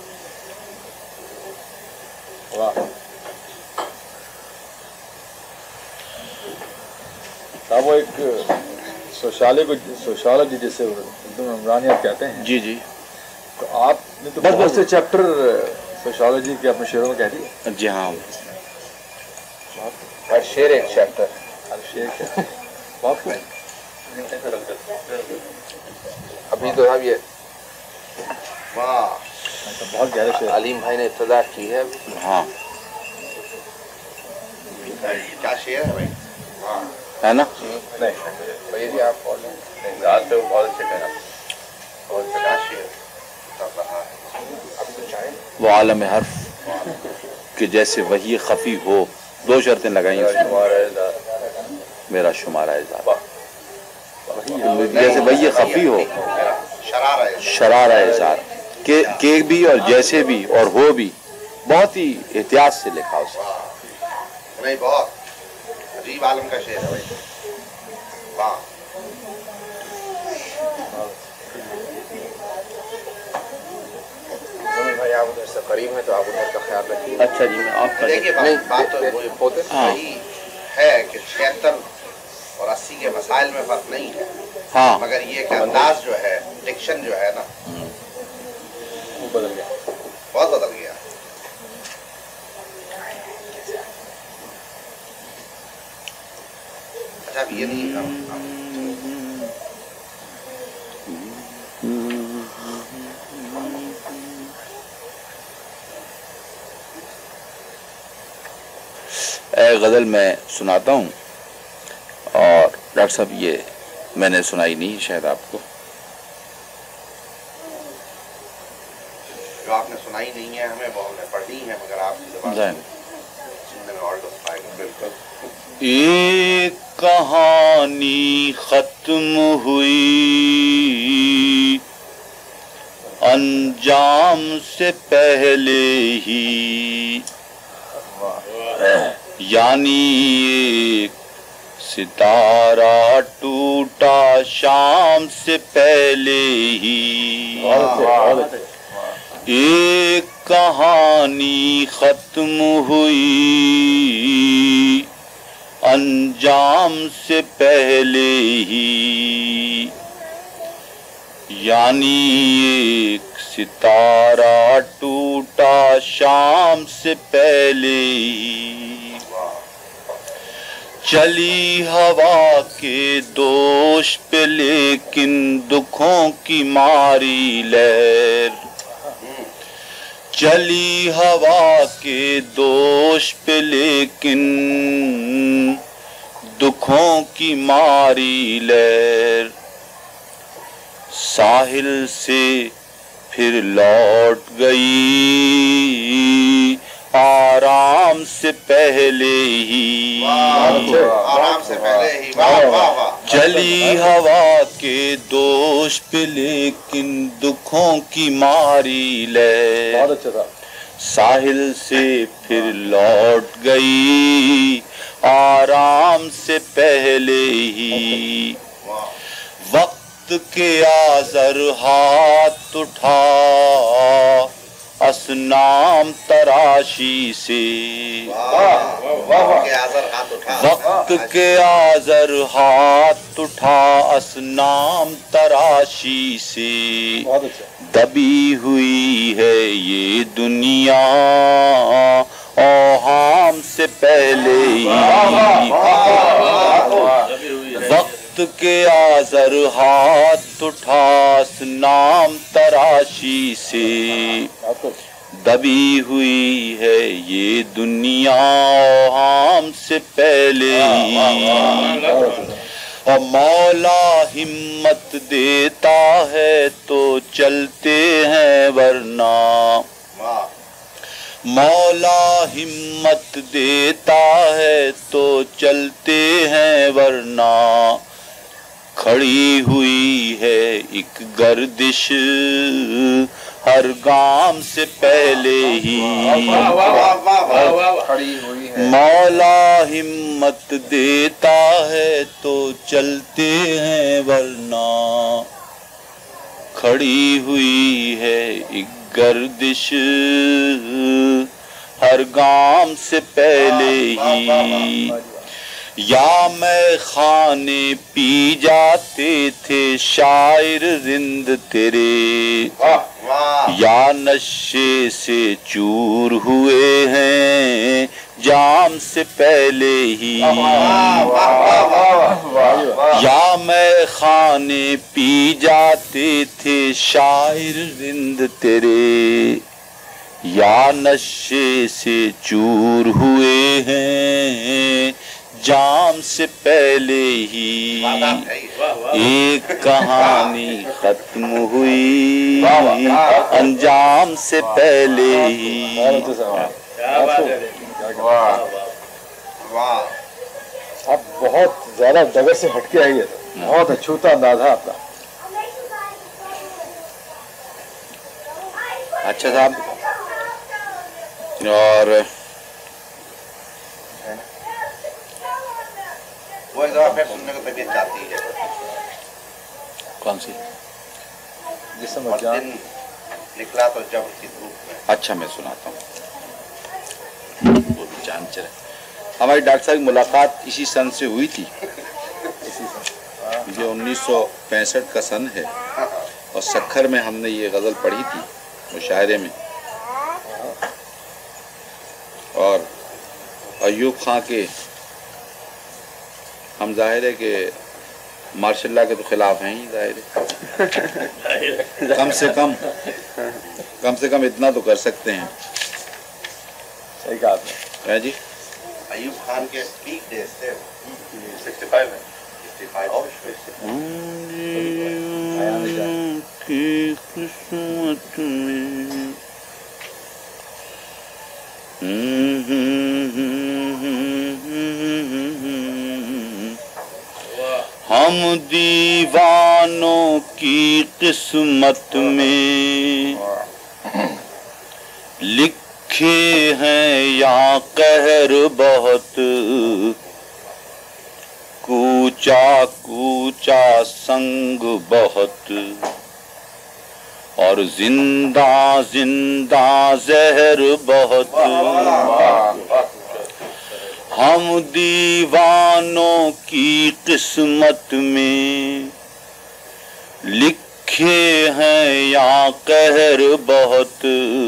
صاحب وہ ایک سوشالوجی کو سوشالوجی جسے اردو میں عمرانیت کہتے ہیں، جی جی، تو آپ نے تو بہت سے چیپٹر سوشالوجی کے اپنے شعروں میں کہہ دیے۔ جی ہاں، ہر شعر ایک چیپٹر، ہر شعر کیا بہت خوب۔ ابھی تو اب یہ واہ، بہت گہرے شعر، علیم بھائی نے ابتدا کی ہے ابھی، ہاں کیا شعر ہے بھائی، ہے نا، بھائی جی آپ بولیں، بہت اچھے کہنا، بہت کیا شعر کر رہا ہے، اب تو چاہے وہ عالم حرف کہ جیسے وحی خفی ہو، دو شرطیں لگائیں اس میں، میرا شمارہ ذات، جیسے وحی خفی ہو شرارہ شرارہ ذات، کہ کہ بھی اور جیسے بھی اور ہو بھی، بہت ہی احتیاط سے لکھا اس نے۔ نہیں، بہت عجیب عالم کا شعر ہے بھائی، واہ۔ بھائی آپ ادھر سے قریب ہیں تو آپ ادھر کا خیال رکھیے۔ اچھا جی، میں آپ کا دیکھیے بات بات تو وہی ہوتے صحیح ہے کہ چھہتر اور اسی کے مسائل میں فرق نہیں ہے، ہاں، مگر یہ کہ انداز جو ہے، ڈکشن جو ہے نا، وہ بدل گیا۔ بہت بدل گیا۔ اچھا اب یہ نہیں ہم غزل میں سناتا ہوں، اور ڈاکٹر صاحب یہ میں نے سنائی نہیں شاید آپ کو. جو آپ نے سنائی نہیں ہے ہمیں وہ ہم نے پڑھنی ہے، مگر آپ کی زبان سننے میں اور لطف آئے گا. بالکل. ایک کہانی ختم ہوئی انجام سے پہلے ہی، یعنی ایک ستارہ ٹوٹا شام سے پہلے ہی. ایک کہانی ختم ہوئی انجام سے پہلے ہی، یعنی ایک ستارہ ٹوٹا شام سے پہلے ہی. چلی ہوا کے دوش پہ لیکن دکھوں کی ماری لہر، چلی ہوا کے دوش پہ لیکن دکھوں کی ماری لہر. ساحل سے پھر لوٹ گئی آرام سے پہلے ہی، آرام سے پہلے ہی. واہ واہ واہ. چلی ہوا کے دوش پہ لیکن دکھوں کی ماری لہر. ساحل سے پھر لوٹ گئی آرام سے پہلے ہی. وقت کے آزر ہاتھ اٹھا اسنام تراشی سے، وقت کے آزر ہاتھ اٹھا اسنام تراشی سے. دبی ہوئی ہے یہ دنیا اوہام سے پہلے ہی. وقت کے آزر ہاتھ اٹھا اسنام تراشی سے، دبی ہوئی ہے یہ دنیا اوہام سے پہلے ہی. اور مولا ہمت دیتا ہے تو چلتے ہیں ورنہ، مولا ہمت دیتا ہے تو چلتے ہیں ورنہ. کھڑی ہوئی ہے ایک گردش ہر گام سے پہلے ہی. مولا ہمت دیتا ہے تو چلتے ہیں ورنہ، کھڑی ہوئی ہے ایک گردش ہر گام سے پہلے ہی. یا میں خانے پی جاتے تھے شاعر رند تیرے، یا نشے سے چور ہوئے ہیں جام سے پہلے ہی. یا میں خانے پی جاتے تھے شاعر رند تیرے، یا نشے سے چور ہوئے ہیں جام سے پہلے ہی. ایک کہانی ختم ہوئی انجام سے پہلے ہی. اب بہت زیادہ ڈگر سے ہٹ کے آئیے، بہت اچھوتا انداز ہے آپ کا. اچھا صاحب. اور وہ ایک دفعہ پھر سننے کو طبیعت چاہتی ہے. کون سی؟ جسم اور جان دن نکلا تو جب کی دھوپ میں. اچھا میں سناتا ہوں. وہ بھی جان چلے. ہماری ڈاکٹر صاحب کی ملاقات اسی سن سے ہوئی تھی، یہ انیس سو پینسٹھ کا سن ہے، اور سکھر میں ہم نے یہ غزل پڑھی تھی مشاعرے میں. اور ایوب خان کے ہم ظاہر ہے کہ ماشاء اللہ کے تو خلاف ہیں ہی، ظاہر ہے کم سے کم کم سے کم اتنا تو کر سکتے ہیں. صحیح کہا آپ نے. ہے جی. अयूब खान के पीक डेज थे सिक्सटी फाइव में सिक्सटी फाइव की किस्मत में हम दीवानों की किस्मत में लिखे हैं या कहर बहुत, कूचा कूचा संग बहुत, और जिंदा जिंदा जहर बहुत। हम दीवानों की किस्मत में लिखे हैं या कहर बहुत,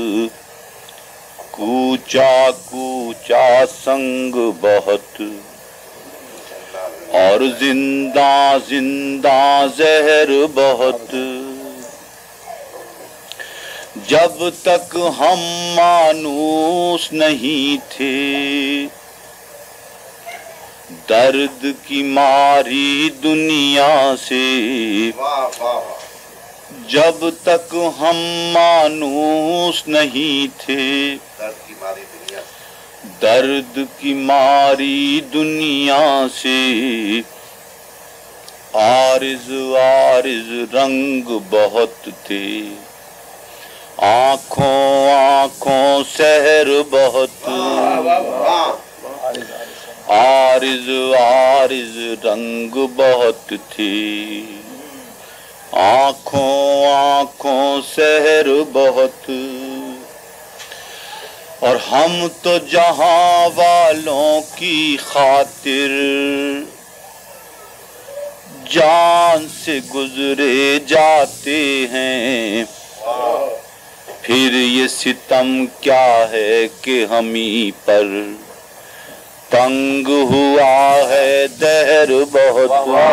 कूचा कूचा संग बहुत, और जिंदा जिंदा जहर बहुत। जब तक हम मानूस नहीं थे, दर्द की मारी दुनिया से, जब तक हम मानूस नहीं थे, दर्द की मारी दुनिया दर्द की मारी दुनिया से, आरिज आरिज रंग बहुत थे, आँखों आँखों सहर बहुत, आरिज आरिज रंग बहुत थी, आँखों आँखों सहर बहुत। और हम तो जहां वालों की खातिर जान से गुजरे जाते हैं, फिर ये सितम क्या है कि हमी पर तंग हुआ है दहर बहुत।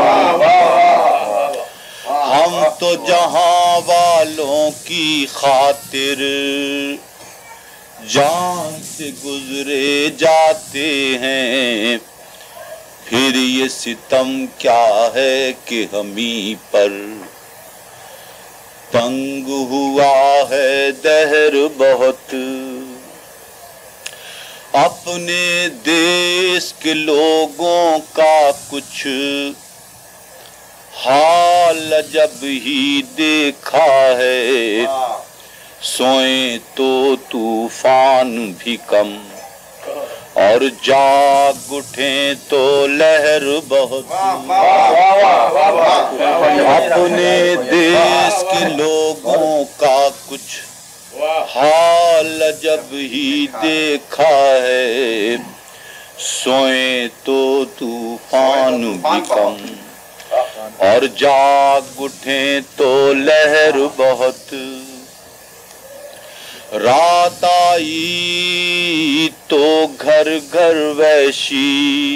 हम तो जहां वालों की खातिर जान से गुजरे जाते हैं, फिर ये सितम क्या है कि हमी पर तंग हुआ है दहर बहुत। अपने देश के लोगों का कुछ हाल जब ही देखा है, सोए तो तूफान भी कम और जाग उठे तो लहर बहुत। अपने देश के लोगों का कुछ हाल जब ही देखा है, सोए तो तूफान भी कम और जाग उठे तो लहर बहुत। रात आई तो घर घर वैशी,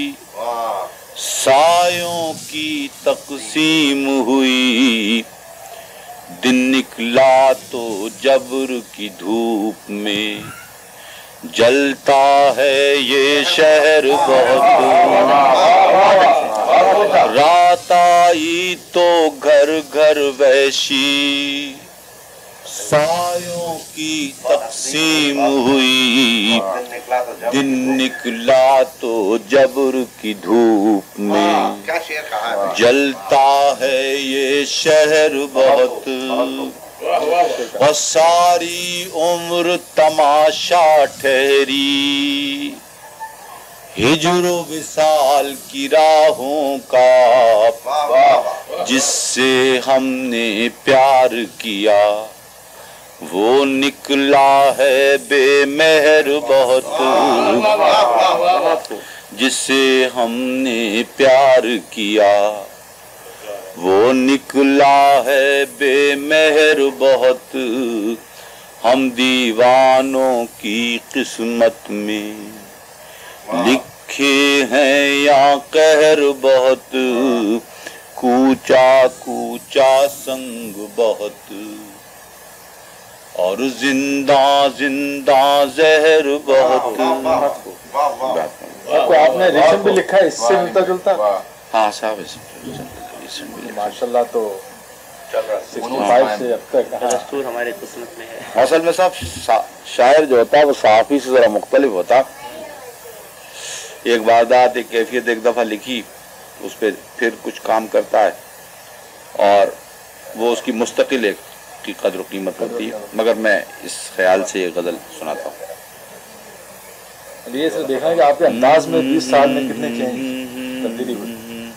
सायों की तकसीम हुई, दिन निकला तो जबर की धूप में जलता है ये शहर बहुत। रात आई तो घर घर वैशी, सायों की तकसीम हुई, दिन निकला तो जबर की धूप में जलता है ये शहर बहुत। और सारी उम्र तमाशा ठहरी, हिजरो विसाल की राहों का, जिससे हमने प्यार किया वो निकला है बेमेहर बहुत। जिससे हमने प्यार किया वो निकला है बेमेहर बहुत। हम दीवानों की किस्मत में लिखे हैं या कहर बहुत, कूचा कूचा संग बहुत। اور زندہ زندہ زہر بہت. آپ نے ریشم بھی لکھا ہے اس سے ملتا جلتا؟ ہاں صاحب ماشاء اللہ. تو سے اب تک دستور ہمارے قسمت میں ہے. اصل میں صاحب شاعر جو ہوتا ہے وہ صحافی سے ذرا مختلف ہوتا. ایک واردات ایک کیفیت ایک دفعہ لکھی اس پہ پھر کچھ کام کرتا ہے اور وہ اس کی مستقل ایک کی قدر و قیمت ہوتی ہے. مگر میں اس خیال سے یہ غزل سناتا ہوں. یہ سر دیکھا ہے کہ آپ کے انداز میں بیس سال میں کتنے چینج تبدیلی ہوئی.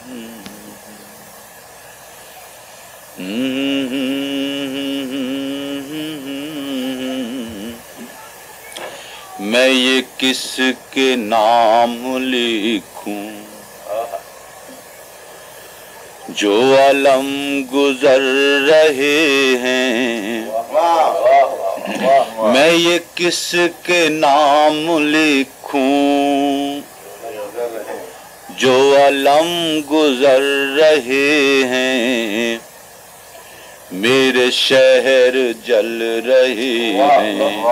میں یہ کس کے نام لکھوں جو علم گزر رہے ہیں. میں یہ کس کے نام لکھوں جو علم گزر رہے ہیں. میرے شہر جل رہے ہیں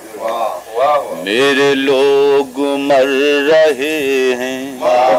میرے لوگ مر رہے ہیں.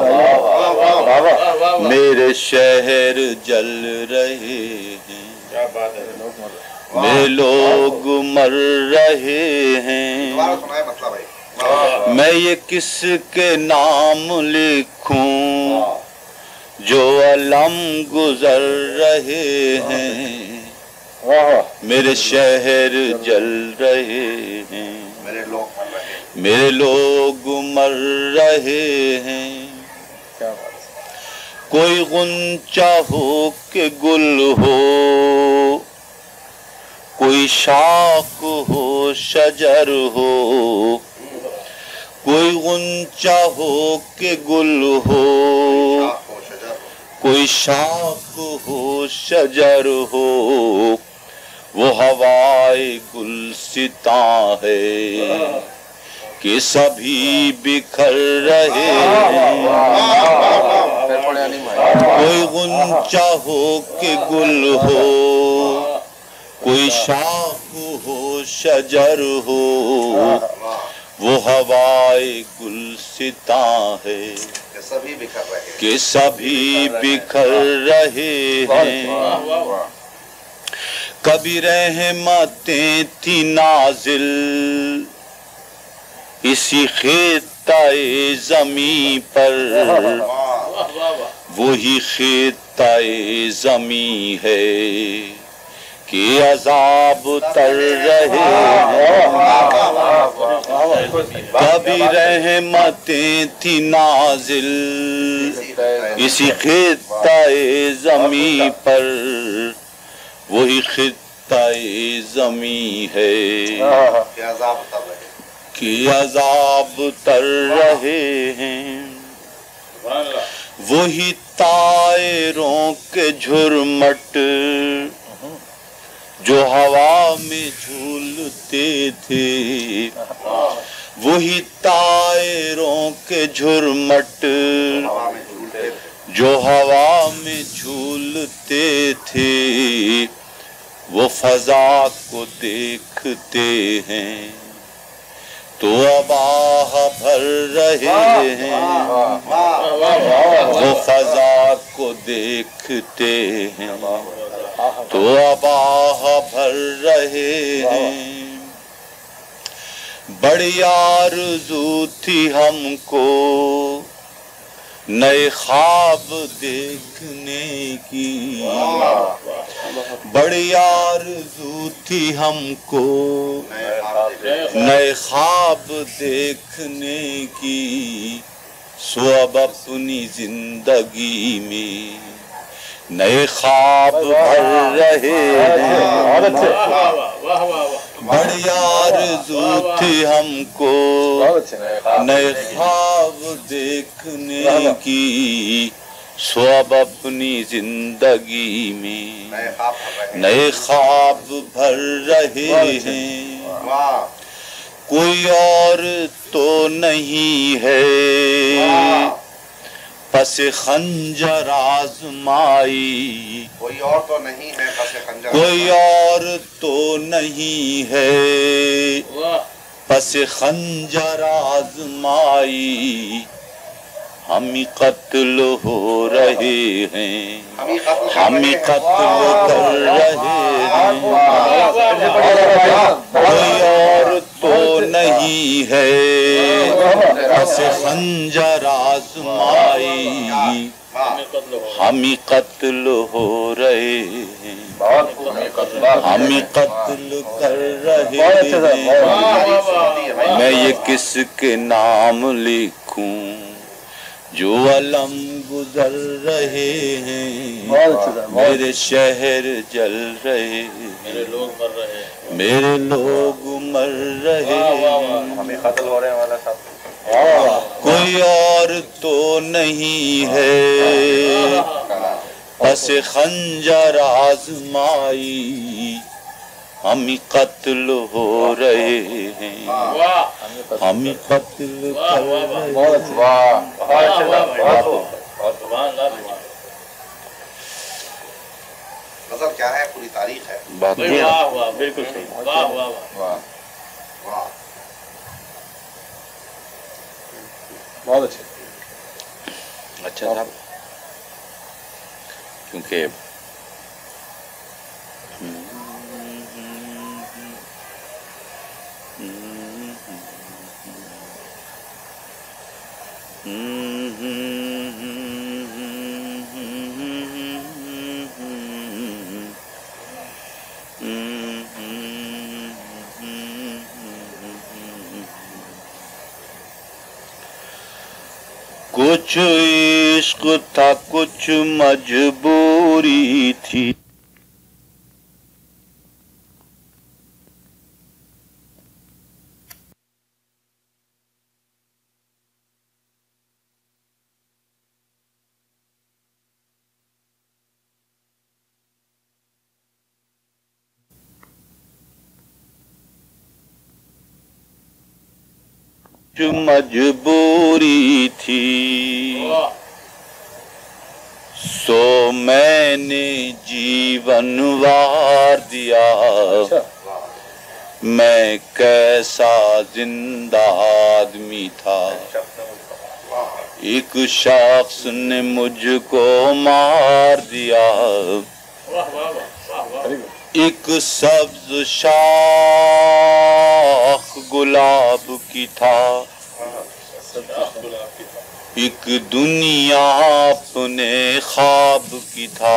میرے شہر جل رہے ہیں میرے لوگ مر رہے ہیں. میں یہ کس کے نام لکھوں جو علم گزر رہے ہیں. میرے شہر جل رہے ہیں میرے لوگ مر رہے ہیں. کوئی غنچہ ہو کہ گل ہو کوئی شاخ ہو شجر ہو. کوئی غنچہ ہو کہ گل ہو کوئی شاخ ہو شجر ہو. وہ ہوائے گلستاں ہے کہ سبھی بکھر رہے ہیں. کوئی غنچہ ہو کہ گل ہو کوئی شاخ ہو شجر ہو. وہ ہوائے گلستاں ہے کہ سبھی بکھر رہے ہیں. کبھی رحمتیں تھی نازل اسی خطۂ زمیں پر. وہی خطۂ زمیں ہے کہ عذاب تر رہے ہیں. کبھی رحمتیں تھی نازل اسی خطۂ زمیں پر. وہی خطۂ زمیں ہے کہ عذاب تر رہے ہیں. وہی طائروں کے جھرمٹ جو ہوا میں جھولتے تھے. وہی طائروں کے جھرمٹ جو ہوا میں جھولتے تھے. وہ فضا کو دیکھتے ہیں تو اباہ بھر رہے ہیں. وہ فضا کو دیکھتے ہیں تو اباہ بھر رہے ہیں. بڑی آرزو تھی ہم کو نئے خواب دیکھنے کی. بڑی آرزو تھی ہم کو نئے خواب دیکھنے کی. سو اب اپنی زندگی میں نئے خواب بھر رہے ہیں. بڑی آرزو تھی ہم کو نئے خواب دیکھنے کی. سو اب اپنی زندگی میں نئے خواب بھر رہے ہیں. کوئی اور تو نہیں ہے پس خنجر آزمائی، کوئی اور تو نہیں ہے پس خنجر، کوئی اور تو نہیں ہے پس خنجر آزمائی، ہم قتل ہو رہے ہیں، ہم قتل کر رہے ہیں، کوئی اور تو نہیں ہے پس خنجر آزمائی، ہم قتل ہو رہے ہیں، ہم قتل کر رہے ہیں، میں یہ کس کے نام لکھوں جو علم گزر رہے ہیں، میرے شہر جل رہے ہیں، میرے لوگ مر رہے ہیں، میرے لوگ مر رہے ہیں، ہمیں قتل ہو رہے ہیں والا صاحب، کوئی اور تو نہیں ہے پس خنجر آزمائی، ہم قتل ہو رہے ہیں، ہم قتل کر رہے ہیں۔ نظر کیا ہے، پوری تاریخ ہے، بات بالکل صحیح، واہ واہ واہ، واہ بہت اچھے، اچھا صاحب، کیونکہ کچھ عشق تھا کچھ مجبوری تھی، مجبوری تھی، سو میں نے جیون وار دیا، میں کیسا زندہ آدمی تھا، ایک شخص نے مجھ کو مار دیا، ایک سبز شاخ گلاب کی تھا، ایک دنیا اپنے خواب کی تھا،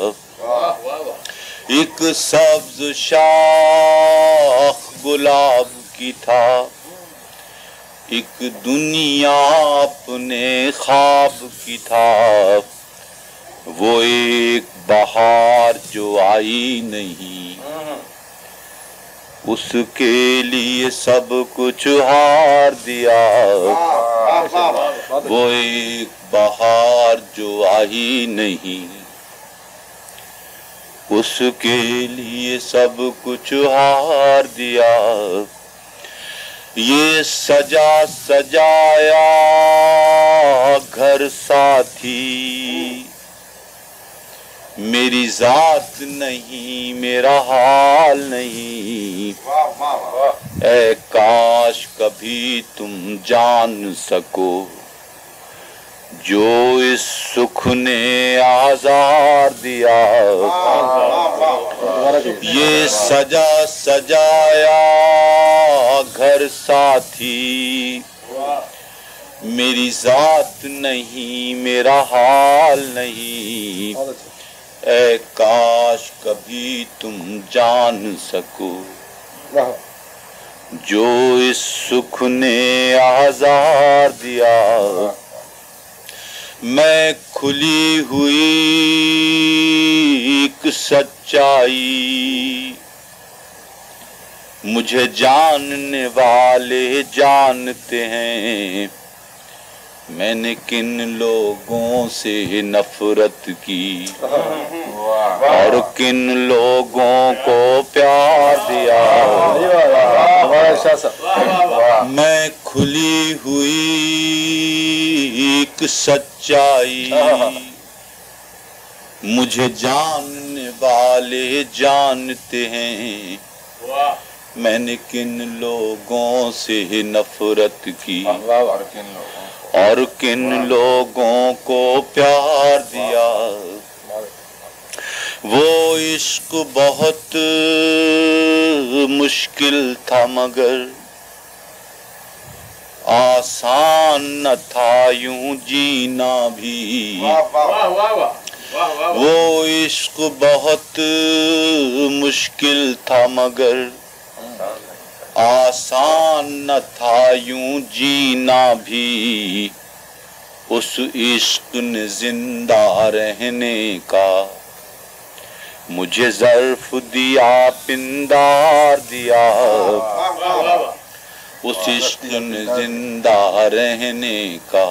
ایک سبز شاخ گلاب کی تھا، ایک دنیا اپنے خواب کی تھا، وہ ایک بہار جو آئی نہیں، اس کے لیے سب کچھ ہار دیا، وہ ایک بہار جو آئی نہیں، اس کے لیے سب کچھ ہار دیا، یہ سجا سجایا گھر ساتھی، میری ذات نہیں میرا حال نہیں، اے کاش کبھی تم جان سکو جو اس سکھ نے آزار دیا، یہ سجا سجایا گھر ساتھی، میری ذات نہیں میرا حال نہیں، اے کاش کبھی تم جان سکو جو اس سکھ نے آزار دیا، میں کھلی ہوئی ایک سچائی، مجھے جاننے والے جانتے ہیں، میں نے کن لوگوں سے نفرت کی اور کن لوگوں کو پیار دیا، میں کھلی ہوئی ایک سچائی مجھے جاننے والے جانتے ہیں میں نے کن لوگوں سے نفرت کی اور کن لوگوں کو پیار دیا. وہ عشق بہت مشکل تھا مگر آسان نہ تھا یوں جینا بھی. وہ عشق بہت مشکل تھا مگر آسان نہ تھا یوں جینا بھی. اس عشق نے زندہ رہنے کا مجھے ظرف دیا پندار دیا. اس عشق نے زندہ رہنے کا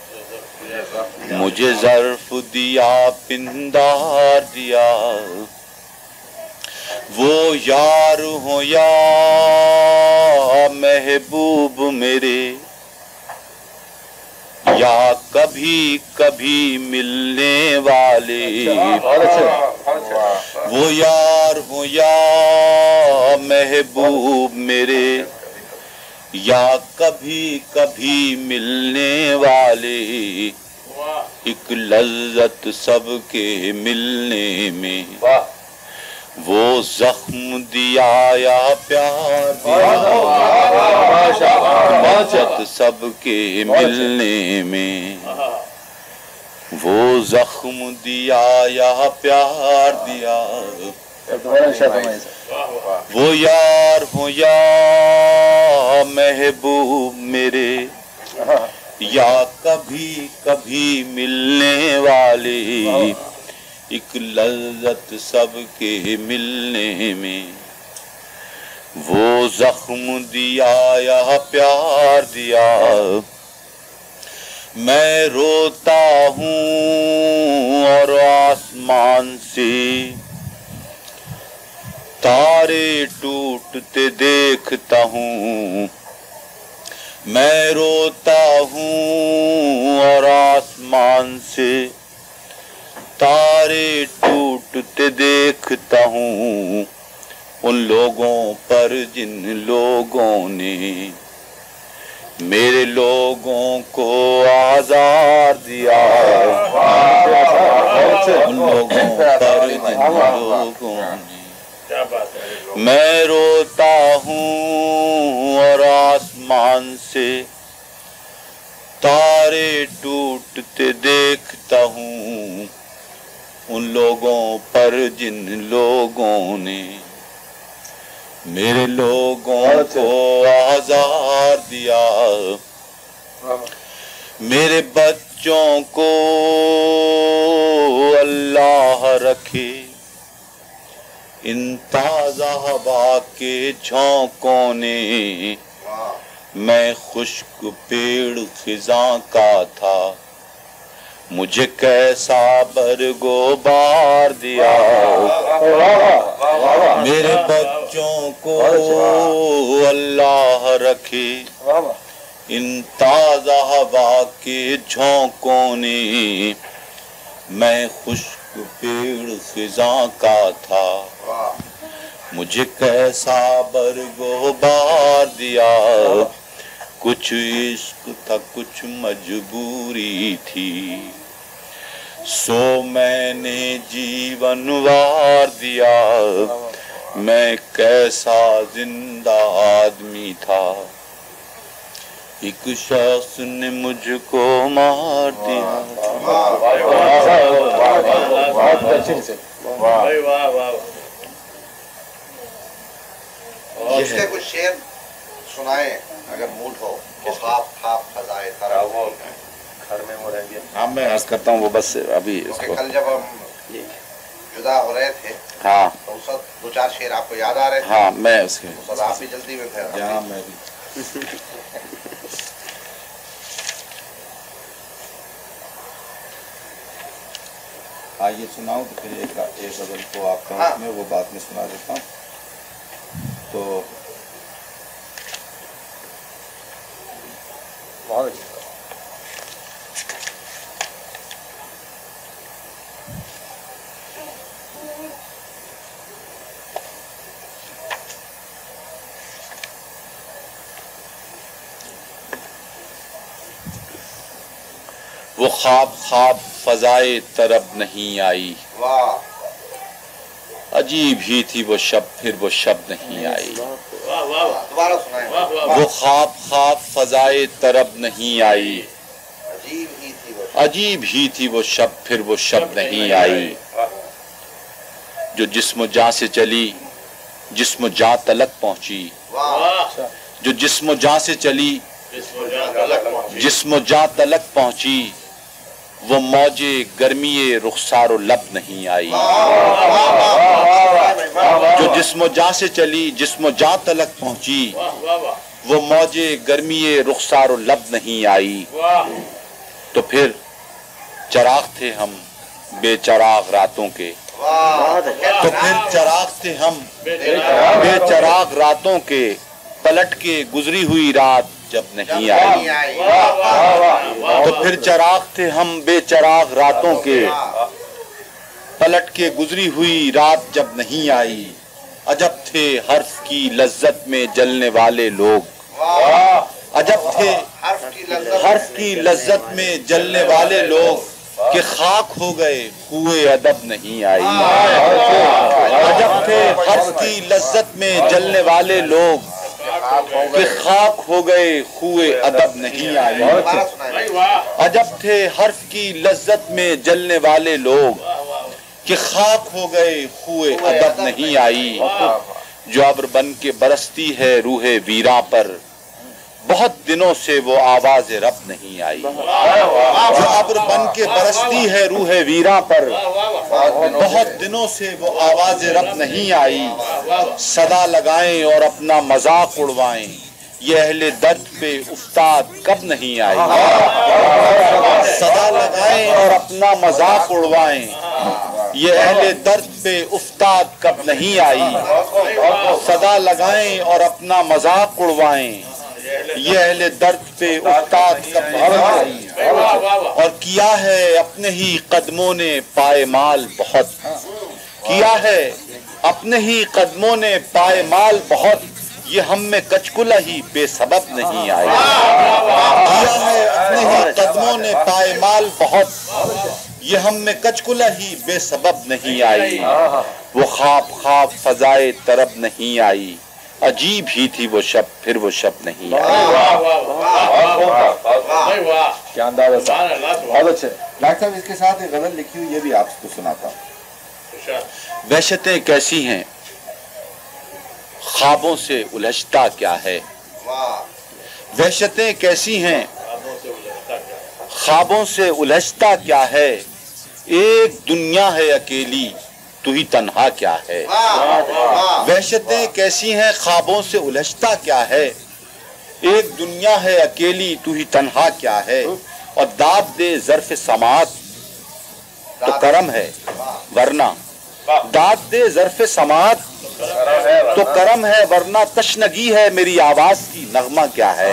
مجھے ظرف دیا پندار دیا. وہ یار ہو یا محبوب میرے یا کبھی کبھی ملنے والے. وہ یار ہو یا محبوب میرے یا کبھی کبھی ملنے والے. ایک لذت سب کے ملنے میں وہ زخم دیا یا پیار دیا. لذت سب کے ملنے میں وہ زخم دیا یا پیار دیا. وہ یار ہو یا محبوب میرے یا کبھی کبھی ملنے والے. ایک لذت سب کے ملنے میں وہ زخم دیا یا پیار دیا. میں روتا ہوں اور آسمان سے تارے ٹوٹتے دیکھتا ہوں. میں روتا ہوں اور آسمان سے تارے ٹوٹتے دیکھتا ہوں. ان لوگوں پر جن لوگوں نے میرے لوگوں کو آزار دیا. ان لوگوں پر جن لوگوں نے میں روتا ہوں اور آسمان سے تارے ٹوٹتے دیکھتا ہوں. ان لوگوں پر جن لوگوں نے میرے لوگوں کو آزار دیا. میرے بچوں کو اللہ رکھے ان تازہ ہوا کے جھونکوں نے. میں خشک پیڑ خزاں کا تھا مجھے کیسا برگو بار دیا. میرے بچوں کو اللہ رکھے ان تازہ ہوا کے جھونکوں نے. میں خشک پیڑ خزاں کا تھا مجھے کیسا برگو بار دیا. کچھ عشق تھا کچھ مجبوری تھی سو میں نے جیون وار دیا. میں کیسا زندہ آدمی تھا ایک شخص نے مجھ کو مار دیا. اور اس کے کچھ شعر سنائیں اگر موڈ ہو. خواب خواب فضائے ترا وہ گھر میں وہ رہ گیا. ہاں میں عرض کرتا ہوں وہ بس ابھی اس کو کل جب ہم جدا ہو رہے تھے ہاں تو اس وقت دو چار شعر آپ کو یاد آ رہے تھے. ہاں میں اس کے اس وقت آپ بھی جلدی میں تھے. ہاں میں بھی آئیے سناؤں تو پھر ایک ایک غزل کو آپ کا میں وہ بات میں سنا دیتا ہوں. تو وہ خواب خواب فضائے طرب نہیں آئی، واہ عجیب ہی تھی وہ شب پھر وہ شب نہیں آئی، واہ واہ دوبارہ سنائیں، وہ خواب خواب فضائے طرب نہیں آئی، عجیب ہی تھی وہ عجیب ہی تھی وہ شب پھر وہ شب نہیں آئی، جو جسم و جاں سے چلی جسم و جاں تلک پہنچی، واہ جو جسم و جاں سے چلی جسم و جان تلک پہنچی، جسم و جاں تلک پہنچی، وہ موجے گرمی رخسار و لب نہیں آئی، جو جسم و جاں سے چلی جسم و جاں تلک پہنچی، واہ واہ واہ وہ موجے گرمی رخسار و لب نہیں آئی، واہ تو پھر چراغ تھے ہم بے چراغ راتوں کے، تو پھر چراغ تھے ہم بے چراغ راتوں کے، پلٹ کے گزری ہوئی رات جب نہیں آئی، تو پھر چراغ تھے ہم بے چراغ راتوں کے، پلٹ کے گزری ہوئی رات جب نہیں آئی، عجب تھے حرف کی لذت میں جلنے والے لوگ، عجب تھے حرف کی لذت حرف کی لذت میں جلنے والے لوگ، کہ خاک ہو گئے ہوئے ادب نہیں آئی، عجب تھے حرف کی لذت میں جلنے والے لوگ، کہ خاک ہو گئے ہوئے ادب نہیں آئی، دوبارہ سنائیں، بھائی واہ عجب تھے حرف کی لذت میں جلنے والے لوگ، کہ خاک ہو گئے ہوئے ادب نہیں آئی، جو ابر بن کے برستی ہے روح ویراں پر، بہت دنوں سے وہ آواز رب نہیں آئی، جو ابر بن کے برستی ہے روح ویراں پر، بہت دنوں سے وہ آواز رب نہیں آئی، صدا لگائیں اور اپنا مذاق اڑوائیں، یہ اہل درد پہ افتاد کب نہیں آئی، صدا لگائیں اور اپنا مذاق اڑوائیں، یہ اہل درد پہ افتاد کب نہیں آئی، صدا لگائیں اور اپنا مذاق اڑوائیں، یہ اہل درد پہ افتاد کب نہیں آئی، اور کیا ہے اپنے ہی قدموں نے پائمال بہت، کیا ہے اپنے ہی قدموں نے پائمال بہت، یہ ہم میں کچکلا ہی بے سبب نہیں آئی، کیا ہے اپنے ہی قدموں نے پائمال بہت، یہ ہم میں کچکلا ہی بے سبب نہیں آئی، وہ خواب خواب فضائے طرب نہیں آئی، عجیب ہی تھی وہ شب پھر وہ شب نہیں آئی۔ واہ واہ واہ بھائی واہ کیا انداز ہے سبحان صاحب، اللہ سبحان بہت اچھے۔ ڈاکٹر صاحب اس کے ساتھ ایک غزل لکھی ہوئی، یہ بھی آپ کو سناتا ہوں۔ اللہ، وحشتیں کیسی ہیں خوابوں سے الجھتا کیا ہے، وحشتیں کیسی ہیں خوابوں سے الجھتا کیا ہے، ایک دنیا ہے اکیلی تو ہی تنہا کیا ہے، وحشتیں کیسی ہیں خوابوں سے الجھتا کیا ہے، ایک دنیا ہے اکیلی تو ہی تنہا کیا ہے، اور داد دے ظرف سماعت تو کرم ہے ورنہ، داد دے ظرف سماعت تو کرم ہے ورنہ، تشنگی ہے میری آواز کی نغمہ کیا ہے،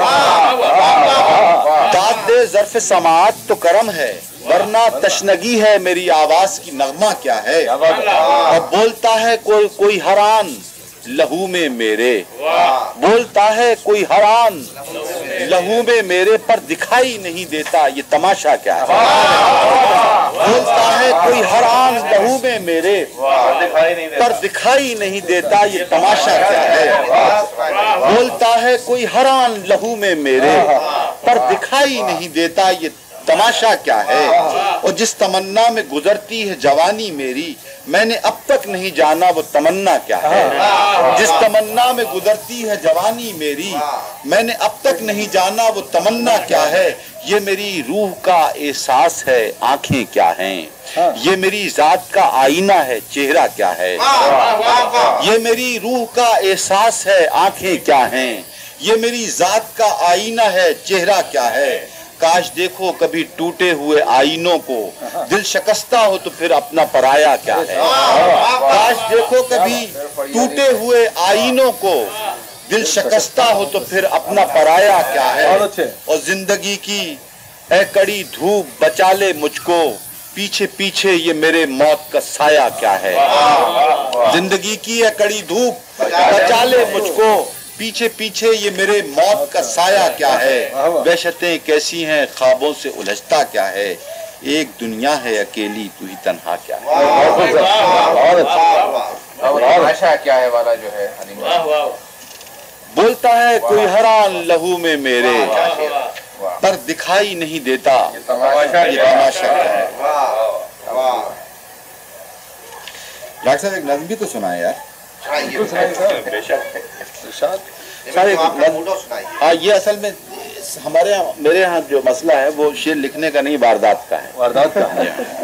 داد دے ظرف سماعت تو کرم ہے ورنہ، تشنگی ہے میری آواز کی نغمہ کیا ہے، اور بولتا ہے کوئی کوئی حیران لہو میں میرے، بولتا ہے کوئی حیران لہو میں میرے، پر دکھائی نہیں دیتا یہ تماشا کیا ہے، بولتا ہے کوئی حیران لہو میں میرے، پر دکھائی نہیں دیتا یہ تماشا کیا ہے، بولتا ہے کوئی حیران لہو میں میرے، پر دکھائی نہیں دیتا یہ تماشا کیا ہے، اور جس تمنا میں گزرتی ہے جوانی میری، میں نے اب تک نہیں جانا وہ تمنا کیا ہے، جس تمنا میں گزرتی ہے جوانی میری، میں نے اب تک نہیں جانا وہ تمنا کیا ہے، یہ میری روح کا احساس ہے آنکھیں کیا ہیں، یہ میری ذات کا آئینہ ہے چہرہ کیا ہے، یہ میری روح کا احساس ہے آنکھیں کیا ہیں، یہ میری ذات کا آئینہ ہے چہرہ کیا ہے، کاش دیکھو کبھی ٹوٹے ہوئے آئینوں کو، دل شکستہ ہو تو پھر اپنا پرایا کیا ہے، کاش دیکھو کبھی ٹوٹے ہوئے آئینوں کو، دل شکستہ ہو تو پھر اپنا پرایا کیا ہے، اور زندگی کی اے کڑی دھوپ بچا لے مجھ کو، پیچھے پیچھے یہ میرے موت کا سایہ کیا ہے، زندگی کی اے کڑی دھوپ بچا لے مجھ کو، پیچھے پیچھے یہ میرے موت کا سایہ کیا ہے، وحشتیں کیسی ہیں خوابوں سے الجھتا کیا ہے، ایک دنیا ہے اکیلی تو ہی تنہا کیا ہے۔ بادشاہ کیا ہے والا جو ہے بولتا ہے کوئی حیران لہو میں میرے، پر دکھائی نہیں دیتا یہ تماشا کیا ہے۔ ڈاکٹر صاحب ایک نظم بھی تو سنائے یار۔ ہاں یہ اصل میں ہمارے یہاں میرے ہاں جو مسئلہ ہے وہ شعر لکھنے کا نہیں واردات کا ہے۔ واردات کا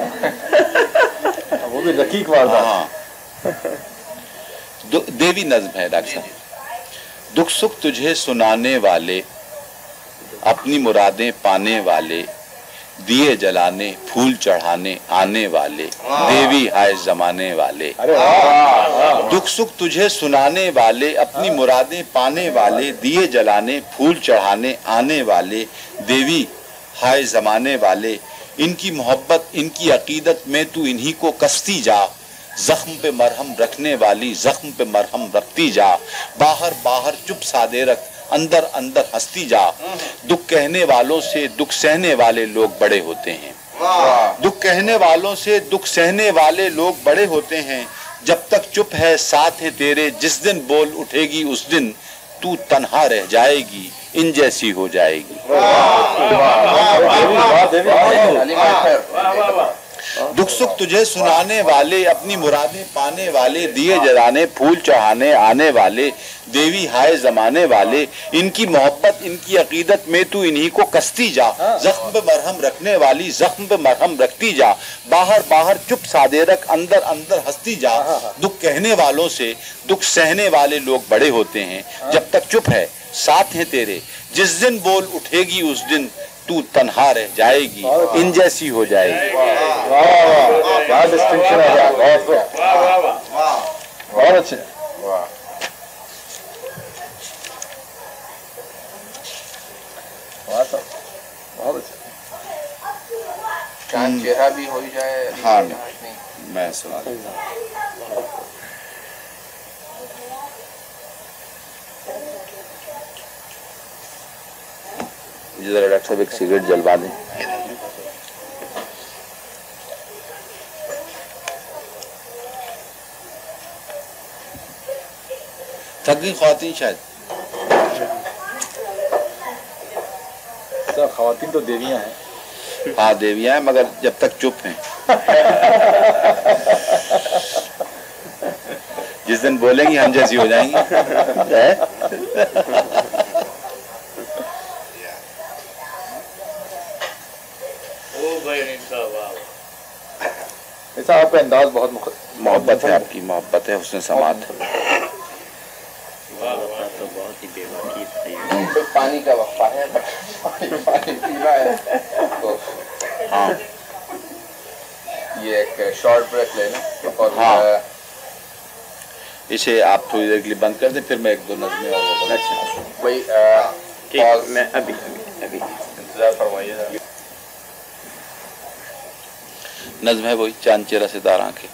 وہ بھی رقیق واردات۔ ہاں دیوی نظم ہے ڈاکٹر صاحب۔ دکھ سکھ تجھے سنانے والے، اپنی مرادیں پانے والے، دیے جلانے پھول چڑھانے آنے والے، دیوی ہائے زمانے والے۔ دکھ سکھ تجھے سنانے والے، اپنی مرادیں پانے والے، دیے جلانے پھول چڑھانے آنے والے، دیوی ہائے زمانے والے۔ ان کی محبت ان کی عقیدت میں تو انہی کو کستی جا، زخم پہ مرہم رکھنے والی زخم پہ مرہم رکھتی جا، باہر باہر چپ سادے رکھ اندر اندر ہنستی جا۔ دکھ کہنے والوں سے دکھ سہنے والے لوگ بڑے ہوتے ہیں، دکھ کہنے والوں سے دکھ سہنے والے لوگ بڑے ہوتے ہیں، جب تک چپ ہے ساتھ ہے تیرے، جس دن بول اٹھے گی اس دن تو تنہا رہ جائے گی، ان جیسی ہو جائے گی۔ دکھ سکھ تجھے سنانے والے، اپنی مرادیں پانے والے، دیے جلانے پھول چڑھانے آنے والے، دیوی ہائے زمانے والے۔ ان کی محبت ان کی عقیدت میں تو انہی کو کستی جا، زخم پہ مرہم رکھنے والی زخم پہ مرہم رکھتی جا، باہر باہر چپ سادے رکھ اندر اندر ہنستی جا۔ دکھ کہنے والوں سے دکھ سہنے والے لوگ بڑے ہوتے ہیں، جب تک چپ ہے ساتھ ہیں تیرے، جس دن بول اٹھے گی اس دن تو تنہا رہ جائے گی، ان جیسی ہو جائے گی۔ بہت اچھے۔ بہت اچھا۔ چاند چہرہ بھی ہو جائے۔ ہاں میں سنا ذرا ڈاکٹر صاحب ایک سگریٹ جلوا دیں۔ تھک گئی خواتین شاید؟ خواتین تو دیویاں ہیں۔ ہاں دیویاں ہیں مگر جب تک چپ ہیں، جس دن بولیں گی ہم جیسی ہو جائیں گی۔ ایسا آپ کا انداز بہت محبت ہے، آپ کی محبت ہے، حسن سماعت ہے۔ پانی کا وقفہ ہے، پانی پینا ہے تو ہاں یہ ایک شارٹ بریک لینا اور ہاں اسے آپ تھوڑی دیر کے لیے بند کر دیں، پھر میں ایک دو نظمیں اور اچھا بھائی میں ابھی ابھی انتظار فرمائیے گا۔ نظم ہے وہی چاند چہرہ ستارہ آنکھیں۔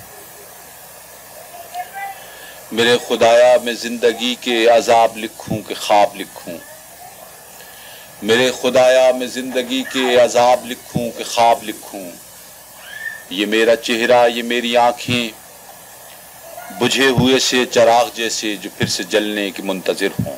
میرے خدایا میں زندگی کے عذاب لکھوں کہ خواب لکھوں، میرے خدایا میں زندگی کے عذاب لکھوں کہ خواب لکھوں، یہ میرا چہرہ یہ میری آنکھیں بجھے ہوئے سے چراغ جیسے جو پھر سے جلنے کی منتظر ہوں۔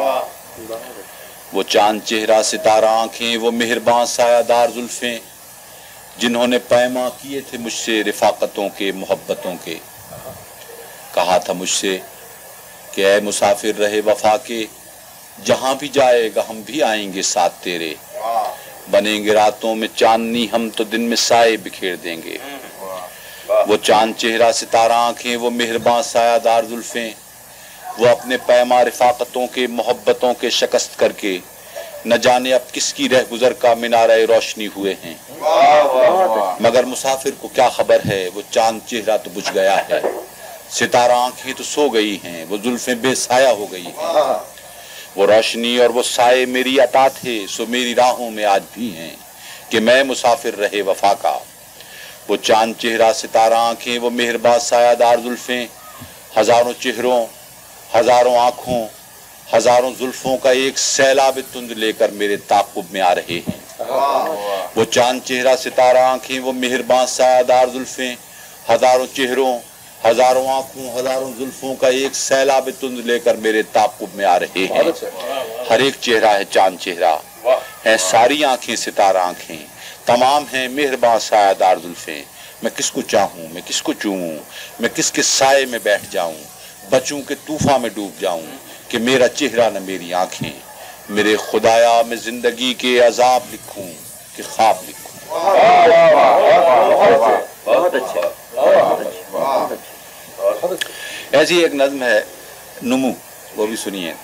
وہ چاند چہرہ ستارہ آنکھیں، وہ مہربان سایہ دار زلفیں، جنہوں نے پیما کیے تھے مجھ سے رفاقتوں کے محبتوں کے، کہا تھا مجھ سے کہ اے مسافر رہے وفا کے، جہاں بھی جائے گا ہم بھی آئیں گے ساتھ تیرے، بنیں گے راتوں میں چاندنی ہم تو دن میں سائے بکھیر دیں گے۔ وہ چاند چہرہ ستارہ آنکھیں، وہ مہربان سایہ دار زلفیں، وہ اپنے پیما رفاقتوں کے محبتوں کے شکست کر کے نہ جانے اب کس کی رہ گزر کا مینارہ روشنی ہوئے ہیں، مگر مسافر کو کیا خبر ہے وہ چاند چہرہ تو بجھ گیا ہے، ستارہ آنکھیں تو سو گئی ہیں، وہ زلفیں بے سایہ ہو گئی ہیں، وہ روشنی اور وہ سائے میری عطا تھے سو میری راہوں میں آج بھی ہیں کہ میں مسافر رہے وفا کا۔ وہ چاند چہرہ ستارہ آنکھیں، وہ مہربان سایہ دار زلفیں، ہزاروں چہروں ہزاروں آنکھوں हजारों जुल्फों का एक सैलाब तुंद लेकर मेरे ताक़ुब में आ रहे हैं। वो चांद चेहरा सितारा आंखें, वो मेहरबान सायादार जुल्फें, हजारों चेहरों हजारों आंखों हजारों जुल्फों का एक सैलाब तुंद लेकर मेरे ताक़ुब में आ रहे हैं। हर एक चेहरा है चांद चेहरा, है सारी आंखें सितारा आंखें, तमाम हैं मेहरबान सायादार जुल्फें। मैं किसको चाहूं, मैं किसको चूमूं, मैं किसके साए में बैठ जाऊं, बचूं के तूफान में डूब जाऊं, कि मेरा चेहरा न मेरी आंखें। मेरे खुदाया मैं जिंदगी के अजाब लिखूं कि ख्वाब लिखूं। बहुत अच्छे, बहुत अच्छे। ऐसी एक नज़्म है नुमू, वो भी सुनिए।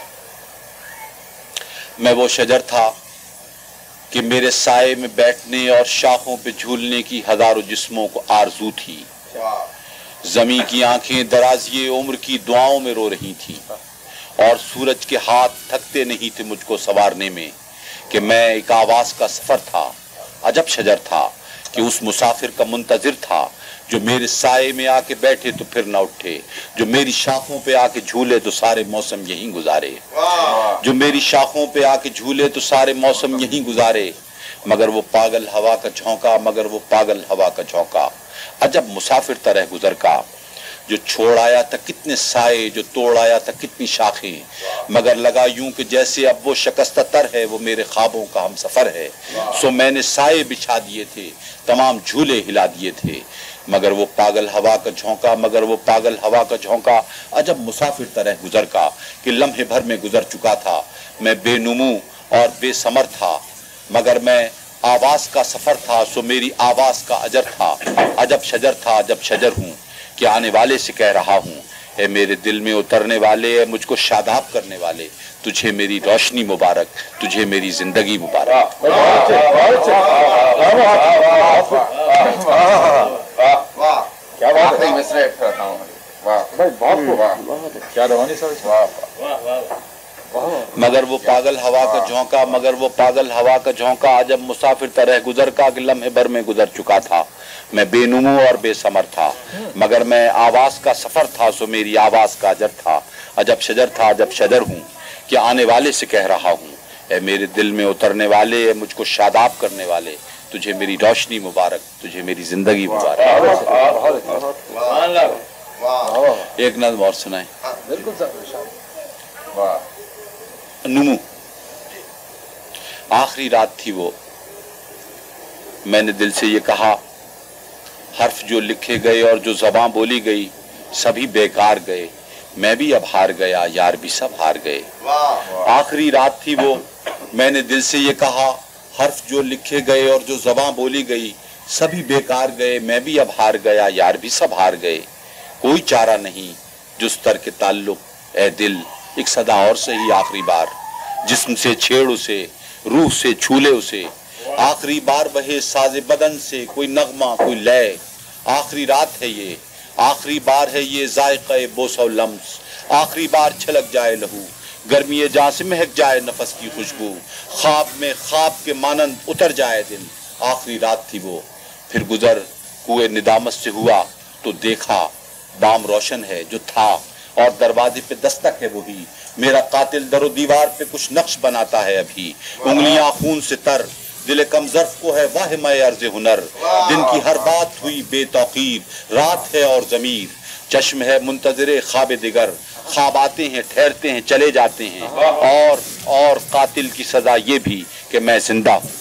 मैं वो शजर था कि मेरे साए में बैठने और शाखों पे झूलने की हजारों जिस्मों को आरजू थी। जमी की आंखें दराजिए उम्र की दुआओं में रो रही थी, और सूरज के हाथ थकते नहीं थे मुझको संवारने में, कि मैं एक आवाज का सफर था। अजब शजर था कि उस मुसाफिर का मुंतजिर था, जो मेरे साए में आके बैठे तो फिर ना उठे, जो मेरी शाखों पे आके झूले तो सारे मौसम यहीं गुजारे, जो मेरी शाखों पे आके झूले तो सारे मौसम यहीं गुजारे। मगर वो पागल हवा का झोंका, मगर वो पागल हवा का झोंका, अजब मुसाफिर तरह गुजर का, जो छोड़ आया था कितने साए, जो तोड़ आया था कितनी शाखें, मगर लगा यूं कि जैसे अब वो शकस्ता तर है, वो मेरे ख्वाबों का हम सफर है। सो मैंने साए बिछा दिए थे, तमाम झूले हिला दिए थे, मगर वो पागल हवा का झोंका, मगर वो पागल हवा का झोंका, अजब मुसाफिर तरह गुजर का, कि लम्हे भर में गुजर चुका था। मैं बेनुमू और बेसमर था, मगर मैं आवाज का सफर था, सो मेरी आवाज का अजर था। अजब शजर था, अजब शजर हूँ, कि आने वाले से कह रहा हूँ, है मेरे दिल में उतरने वाले, है मुझको शादाब करने वाले, तुझे मेरी रोशनी मुबारक, तुझे मेरी जिंदगी मुबारक। क्या बात है, मिसरे करता हूँ। वाह भाई बहुत क्या रवानी साहब। मगर वो पागल हवा का झोंका, मगर वो पागल हवा का झोंका, अजब मुसाफिर तरह गुजर का, कि लम्हे भर में गुजर चुका था। मैं बेनुमू और बेसमर था, मगर मैं आवाज का सफर था, सो मेरी आवाज का अजर था। अजब शजर था, अजब शजर हूँ, कि आने वाले से कह रहा हूँ, ए मेरे दिल में उतरने वाले, ए मुझको शादाब करने वाले, तुझे मेरी रोशनी मुबारक, तुझे मेरी जिंदगी मुबारक। एक नज़्म और सुनाए। बिल्कुल वाह नुमू। आखिरी रात थी वो, मैंने दिल से ये कहा, हर्फ जो लिखे गए और जो ज़बां बोली गई, सभी बेकार गए, मैं भी अब हार गया, यार भी सब हार गए। आखिरी रात थी वो, मैंने दिल से ये कहा, हर्फ जो लिखे गए और जो ज़बां बोली गई, सभी बेकार गए, मैं भी अब हार गया, यार भी सब हार गए। कोई चारा नहीं जुस तर के ताल्लुक, ए दिल एक सदा और सही आखिरी बार, जिस्म से छेड़ उसे, रूह से छूले उसे, आखिरी बार बहे साजे बदन से कोई नगमा कोई लय। आखिरी रात है ये, आखिरी बार है ये जायक़े बोसो लम्स, आखिरी बार छलक जाए लहू, गर्मी जान से महक जाए नफस की खुशबू, ख्वाब में ख्वाब के मानंद उतर जाए दिन। आखिरी रात थी वो, फिर गुजर कुए निदामत से हुआ तो देखा, बाम रोशन है जो था, और दरवाजे पे दस्तक है वही, मेरा कातिल दरो दीवार पे कुछ नक्श बनाता है अभी। उंगलियां खून से तर, दिल कम ज़र्फ को है वाह मैं अर्ज़ हुनर, दिन की हर बात हुई बेतौकीर, रात है और ज़मीर, चश्म है मुंतज़िर ख्वाब दिगर, ख्वाब आते हैं ठहरते हैं चले जाते हैं, और और कातिल की सजा ये भी कि मैं जिंदा हूँ।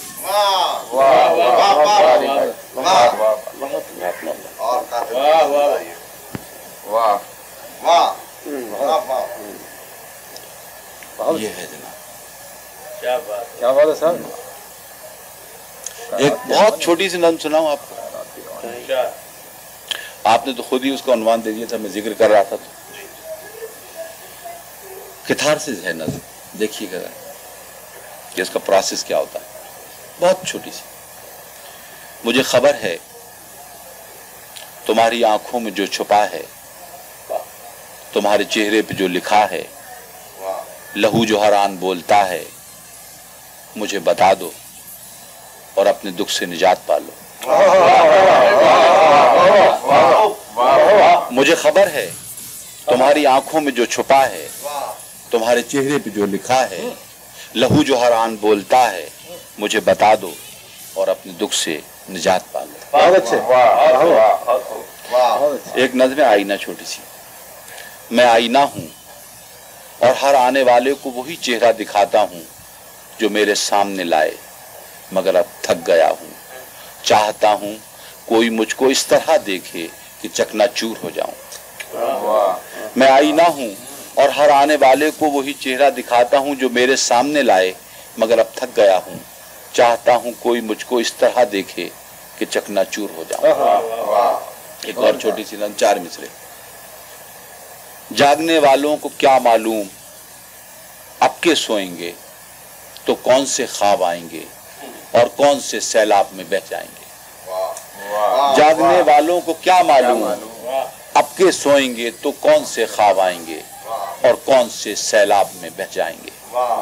ये है जनाब, क्या बात क्या बात है साहब। एक बहुत छोटी सी नज़्म सुनाऊं आपको। क्या आपने तो खुद ही उसका उन्वान दे दिया था, मैं जिक्र कर रहा था। तो कैथारसिस है नज़्म, देखिएगा कि इसका प्रोसेस क्या होता है। बहुत छोटी सी। मुझे खबर है तुम्हारी आंखों में जो छुपा है, तुम्हारे चेहरे पे जो लिखा है, लहू जो हरान बोलता है, मुझे बता दो और अपने दुख से निजात पा लो। मुझे खबर है तुम्हारी आंखों में जो छुपा है, تمہارے چہرے پہ جو لکھا ہے، لہو جو ہر آن بولتا ہے، مجھے بتا دو اور اپنے دکھ سے نجات پا لو۔ بہت اچھے، ایک نظم آئینہ چھوٹی سی۔ میں آئینہ ہوں اور ہر آنے والے کو وہی چہرہ دکھاتا ہوں جو میرے سامنے لائے، مگر اب تھک گیا ہوں، چاہتا ہوں کوئی مجھ کو اس طرح دیکھے کہ چکنا چور ہو جاؤں۔ میں آئینہ ہوں اور ہر آنے والے کو وہی چہرہ دکھاتا ہوں جو میرے سامنے لائے، مگر اب تھک گیا ہوں، چاہتا ہوں کوئی مجھ کو اس طرح دیکھے کہ چکنا چور ہو جاؤں۔ ایک اور چھوٹی سی نظم، چار مصرے۔ جاگنے والوں کو کیا معلوم اب کے سوئیں گے تو کون سے خواب آئیں گے اور کون سے سیلاب میں بہہ جائیں گے۔ جاگنے والوں کو کیا معلوم اب کے سوئیں گے تو کون سے خواب آئیں گے اور کون سے سیلاب میں بہہ جائیں گے۔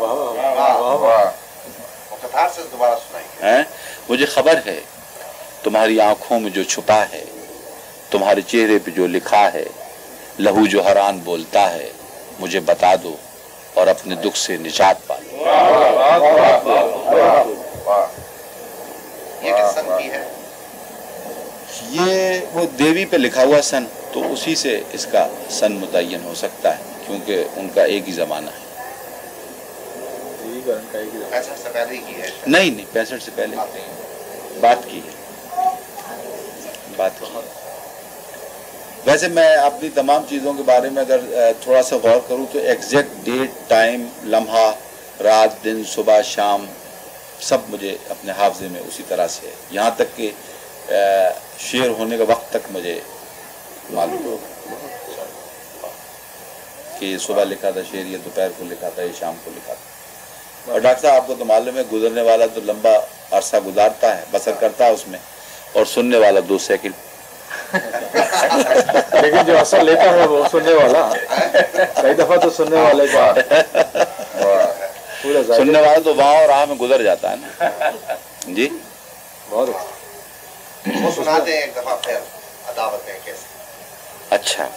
ہیں؟ مجھے خبر ہے تمہاری آنکھوں میں جو چھپا ہے، تمہارے چہرے پہ جو لکھا ہے، لہو جو حران بولتا ہے، مجھے بتا دو اور اپنے دکھ سے نجات پا لو۔ یہ کس سن کی ہے؟ یہ وہ دیوی پہ لکھا ہوا سن، تو اسی سے اس کا سن متعین ہو سکتا ہے کیونکہ ان کا ایک ہی زمانہ ہے۔ پینسٹھ سے پہلے کی ہے؟ نہیں نہیں، پینسٹھ سے پہلے بات کی ہے، بات کی۔ ویسے میں اپنی تمام چیزوں کے بارے میں اگر تھوڑا سا غور کروں تو ایگزیکٹ ڈیٹ، ٹائم، لمحہ، رات، دن، صبح، شام، سب مجھے اپنے حافظے میں اسی طرح سے ہے، یہاں تک کہ شعر ہونے کا وقت تک مجھے معلوم کہ صبح لکھا تھا شعر، یہ دوپہر کو لکھا تھا، یہ شام کو لکھا تھا۔ اور ڈاکٹر صاحب آپ کو تو معلوم ہے گزرنے والا تو لمبا عرصہ گزارتا ہے، بسر کرتا ہے اس میں، اور سننے والا دو سیکنڈ۔ لیکن جو اثر لیتا ہے وہ سننے والا، کئی دفعہ تو سننے والے کا پورا سننے والا تو وہاں اور راہ میں گزر جاتا ہے نا۔ جی بہت اچھا۔ وہ سناتے ہیں ایک دفعہ پھر عداوتیں کیسی۔ اچھا۔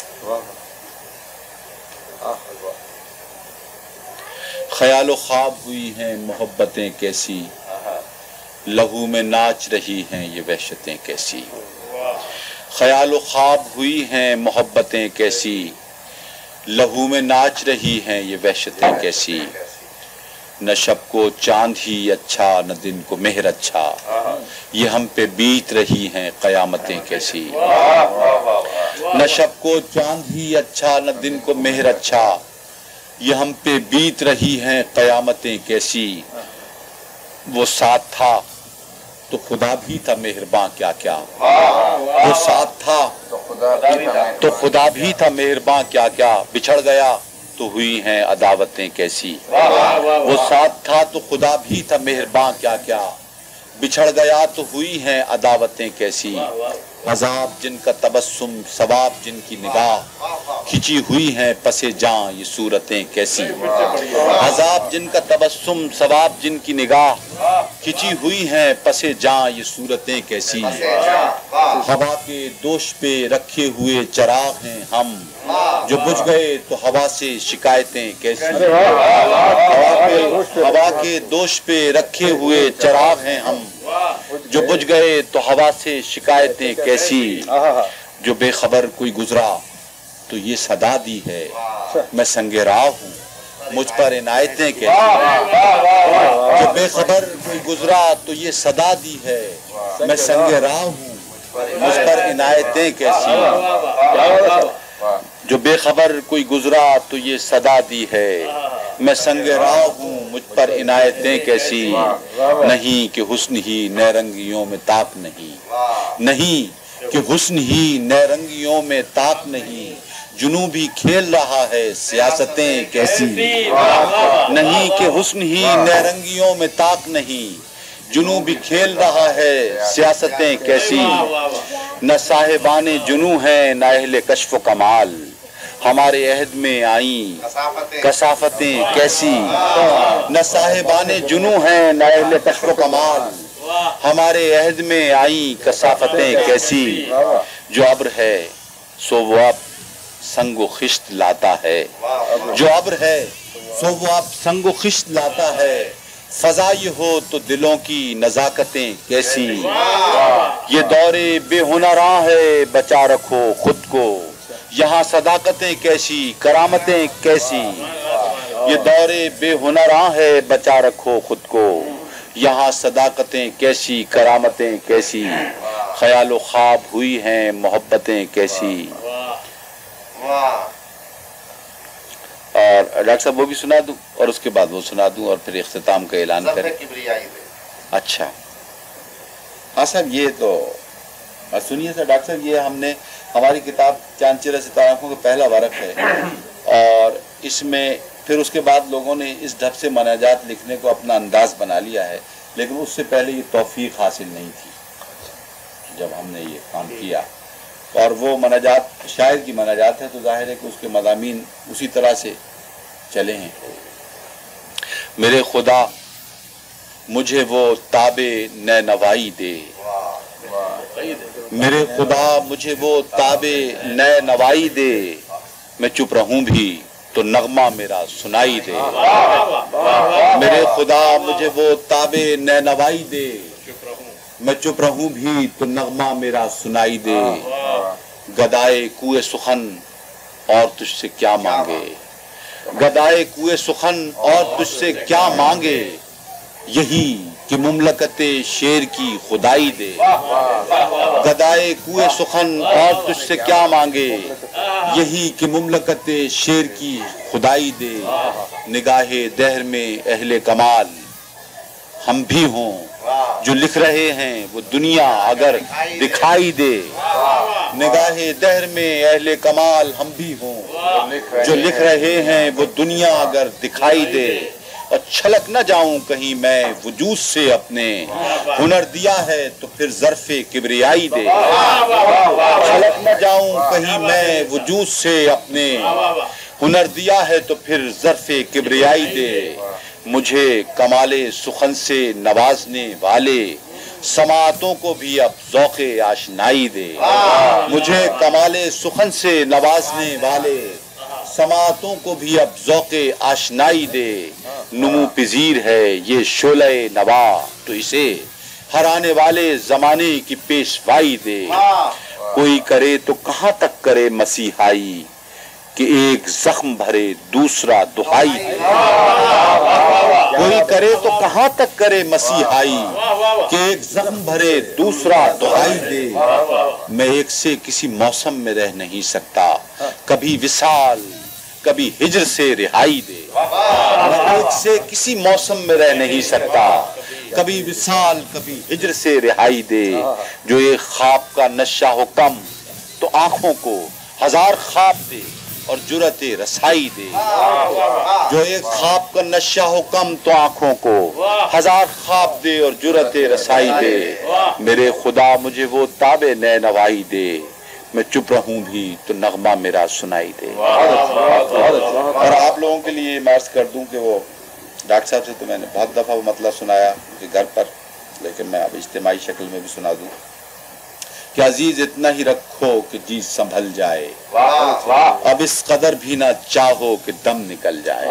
خیال و خواب ہوئی ہیں محبتیں کیسی، لہو میں ناچ رہی ہیں یہ وحشتیں کیسی۔ خیال و خواب ہوئی ہیں محبتیں کیسی، لہو میں ناچ رہی ہیں یہ وحشتیں کیسی۔ نہ شب کو چاند ہی اچھا نہ دن کو مہر اچھا، یہ ہم پہ بیت رہی ہیں قیامتیں کیسی۔ نہ شب کو چاند ہی اچھا نہ دن کو مہر اچھا، یہ ہم پہ بیت رہی ہیں قیامتیں کیسی۔ وہ ساتھ تھا تو خدا بھی تھا مہرباں کیا کیا، وہ ساتھ تھا تو خدا بھی تھا مہرباں کیا کیا، بچھڑ گیا تو ہوئی ہیں عداوتیں کیسی۔ وہ ساتھ تھا تو خدا بھی تھا مہرباں کیا کیا، بچھڑ گیا تو ہوئی ہیں عداوتیں کیسی۔ عذاب جن کا تبسم، ثواب جن کی نگاہ، کھچی ہوئی ہیں پس جاں یہ صورتیں کیسی۔ عذاب جن کا تبسم، ثواب جن کی نگاہ، کھچی ہوئی ہیں پس جاں یہ صورتیں کیسی۔ ہوا کے دوش پہ رکھے ہوئے چراغ ہیں ہم، جو بجھ گئے تو ہوا سے شکایتیں کیسی۔ ہوا کے دوش پہ رکھے ہوئے چراغ ہیں ہم، جو بجھ گئے تو ہوا سے شکایتیں کیسی۔ جو بے خبر کوئی گزرا تو یہ صدا دی ہے، میں سنگ راہ ہوں مجھ پر عنایتیں کیسی۔ جو بے خبر کوئی گزرا تو یہ صدا دی ہے، میں سنگ راہ ہوں مجھ پر عنایتیں کیسی۔ جو بے خبر کوئی گزرا تو یہ صدا دی ہے، میں سنگ راہ ہوں مجھ پر عنایتیں کیسی۔ نہیں کہ حسن ہی نئے رنگیوں میں تاک نہیں، نہیں کہ حسن ہی نئے رنگیوں میں تاک نہیں، جنوبی کھیل رہا ہے سیاستیں کیسی۔ نہیں کہ حسن ہی نئے رنگیوں میں تاک نہیں، جنوبی کھیل رہا ہے سیاستیں کیسی۔ نہ صاحبان جنوں ہیں نہ اہل کشف و کمال، ہمارے عہد میں آئیں کثافتیں کیسی۔ نہ صاحبان جنوں ہیں نہ اہل کشف و کمال، ہمارے عہد میں آئیں کثافتیں کیسی۔ جو ابر ہے سو وہ اب سنگ و خشت لاتا ہے، جو ابر ہے سو وہ اب سنگ و خشت لاتا ہے، فضا یہ ہو تو دلوں کی نزاکتیں کیسی، یہ دور بے ہنراں ہے بچا رکھو خود کو، یہاں صداقتیں کیسی کرامتیں کیسی، یہ دور بے ہنراں ہے بچا رکھو خود کو، یہاں صداقتیں کیسی کرامتیں کیسی، خیال و خواب ہوئی ہیں محبتیں کیسی۔ اور ڈاکٹر صاحب وہ بھی سنا دوں اور اس کے بعد وہ سنا دوں اور پھر اختتام کا اعلان کریں؟ اچھا ہاں صاحب یہ تو سنیے سر ڈاکٹر صاحب، یہ ہم نے ہماری کتاب چاند چہرہ ستارہ آنکھوں کا پہلا ورق ہے، اور اس میں پھر اس کے بعد لوگوں نے اس ڈھب سے مناجات لکھنے کو اپنا انداز بنا لیا ہے، لیکن اس سے پہلے یہ توفیق حاصل نہیں تھی جب ہم نے یہ کام کیا، اور وہ مناجات شاعر کی مناجات ہے تو ظاہر ہے کہ اس کے مضامین اسی طرح سے چلے ہیں۔ میرے خدا مجھے وہ تاب نئے نوائی دے، میرے خدا مجھے وہ تاب نئے نوائی دے، میں چپ رہوں بھی تو نغمہ میرا سنائی دے، میرے خدا مجھے وہ تاب نئے نوائی دے، میں چپ رہوں بھی تو نغمہ میرا سنائی دے، گدائے کوئے سخن اور تجھ سے کیا مانگے، گدائے کوئے سخن اور تجھ سے کیا مانگے، یہی کہ مملکت شیر کی خدائی دے، گدائے کوئے سخن اور تجھ سے کیا مانگے، یہی کہ مملکت شیر کی خدائی دے، نگاہ دہر میں اہل کمال ہم بھی ہوں، جو لکھ رہے ہیں وہ دنیا اگر دکھائی دے، نگاہ دہر میں اہل کمال ہم بھی ہوں، جو لکھ رہے ہیں وہ دنیا اگر دکھائی دے، اور چھلک نہ جاؤں کہیں میں وجود سے اپنے، ہنر دیا ہے تو پھر ظرف کبریائی دے، چھلک نہ جاؤں کہیں میں وجود سے اپنے، ہنر دیا ہے تو پھر ظرف کبریائی دے، مجھے کمال سخن سے نوازنے والے سماعتوں کو بھی اب ذوق آشنائی دے، مجھے کمال سخن سے نوازنے والے سماعتوں کو بھی اب ذوق آشنائی دے، نمو پذیر ہے یہ شعلہ نوا تو اسے ہر آنے والے زمانے کی پیشوائی دے، کوئی کرے تو کہاں تک کرے مسیحائی کہ ایک زخم بھرے دوسرا دہائی دے، کوئی کرے تو کہاں تک کرے مسیحائی کہ ایک زخم بھرے دوسرا دہائی دے، میں ایک سے کسی موسم میں رہ نہیں سکتا، کبھی وصال کبھی ہجر سے رہائی دے، میں ایک سے کسی موسم میں رہ نہیں سکتا، کبھی وصال کبھی ہجر سے رہائی دے، جو ایک خواب کا نشہ ہو کم تو آنکھوں کو ہزار خواب دے اور جرأت رسائی دے، جو ایک خواب کا نشہ ہو کم تو آنکھوں کو ہزار خواب دے اور جرأت رسائی دے، میرے خدا مجھے وہ تاب نئے نوائی دے، میں چپ رہوں بھی تو نغمہ میرا سنائی دے۔ اور آپ لوگوں کے لیے میں عرض کر دوں کہ وہ ڈاکٹر صاحب سے تو میں نے بہت دفعہ وہ مطلب سنایا کہ گھر پر، لیکن میں اب اجتماعی شکل میں بھی سنا دوں کہ عزیز اتنا ہی رکھو کہ جی سنبھل جائے، اب اس قدر بھی نہ چاہو کہ دم نکل جائے،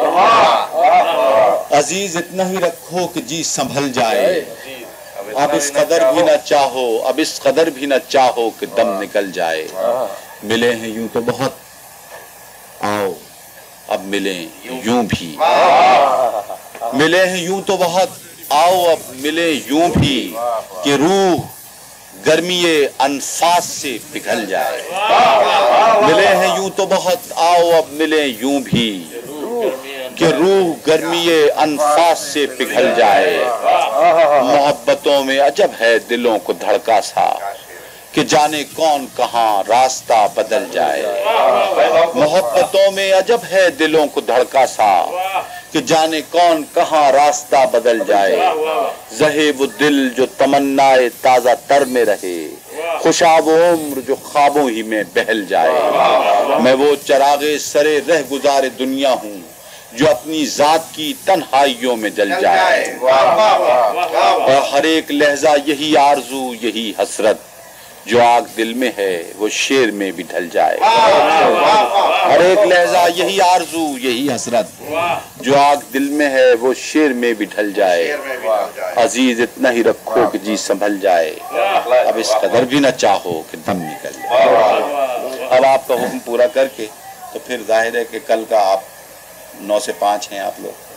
عزیز اتنا ہی رکھو کہ جی سنبھل جائے، اب اس قدر بھی نہ چاہو اب اس قدر بھی نہ چاہو کہ دم نکل جائے، ملے ہیں یوں تو بہت آؤ اب ملیں یوں بھی، ملے ہیں یوں تو بہت آؤ اب ملیں یوں بھی، کہ روح گرمی انفاس سے پگھل جائے، ملے ہیں یوں تو بہت آؤ اب ملیں یوں بھی، کہ روح گرمی انفاس سے پگھل جائے، محبتوں میں عجب ہے دلوں کو دھڑکا سا کہ جانے کون کہاں راستہ بدل جائے، محبتوں میں عجب ہے دلوں کو دھڑکا سا کہ جانے کون کہاں راستہ بدل جائے، زہے وہ دل جو تمنا تازہ تر میں رہے، خوشاب و عمر جو خوابوں ہی میں بہل جائے، میں وہ چراغ سرے رہ گزار دنیا ہوں جو اپنی ذات کی تنہائیوں میں جل جائے، اور ہر ایک لہجہ یہی آرزو یہی حسرت جو آگ دل میں ہے وہ شعر میں بھی ڈھل جائے، ہر ایک لہجہ یہی آرزو یہی حسرت، جو آگ دل میں ہے وہ شعر میں بھی ڈھل جائے، عزیز اتنا ہی رکھو کہ جی سنبھل جائے، اب اس قدر بھی نہ چاہو کہ دم نکل جائے۔ اب آپ کا حکم پورا کر کے تو پھر ظاہر ہے کہ کل کا آپ نو سے پانچ ہیں آپ لوگ،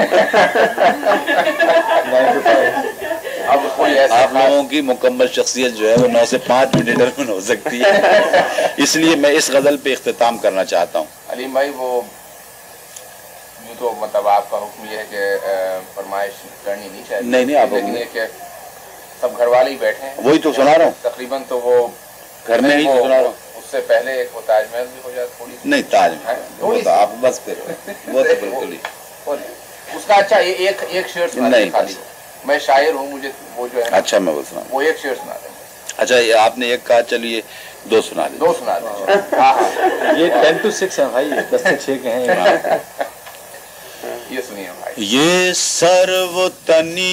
آپ لوگوں کی مکمل شخصیت جو ہے وہ نو سے پانچ بھی ڈٹرمن ہو سکتی ہے، اس لیے میں اس غزل پہ اختتام کرنا چاہتا ہوں۔ علیم بھائی وہ یوں تو مطلب آپ کا حکم یہ ہے کہ فرمائش کرنی نہیں چاہیے، نہیں نہیں آپ لیکن یہ کہ سب گھر والے ہی بیٹھے ہیں، وہی تو سنا رہا ہوں، تقریباً تو وہ گھر میں ہی تو سنا رہا ہوں، اس سے پہلے ایک وہ تاج محل بھی ہو جائے تھوڑی سی، نہیں تاج محل تو آپ بس پھر وہ تو بالکل ہی اس کا اچھا ایک ایک شعر سنا دیں خالی، میں شاعر ہوں مجھے وہ جو ہے اچھا میں وہ سنا وہ ایک شعر سنا دیں۔ اچھا یہ آپ نے ایک کہا چلیے دو سنا دیں، دو سنا دیں۔ ہاں ہاں یہ ٹین ٹو سکس ہیں بھائی، دس سے چھ کے ہیں، یہ سنیے بھائی۔ یہ سرو تنی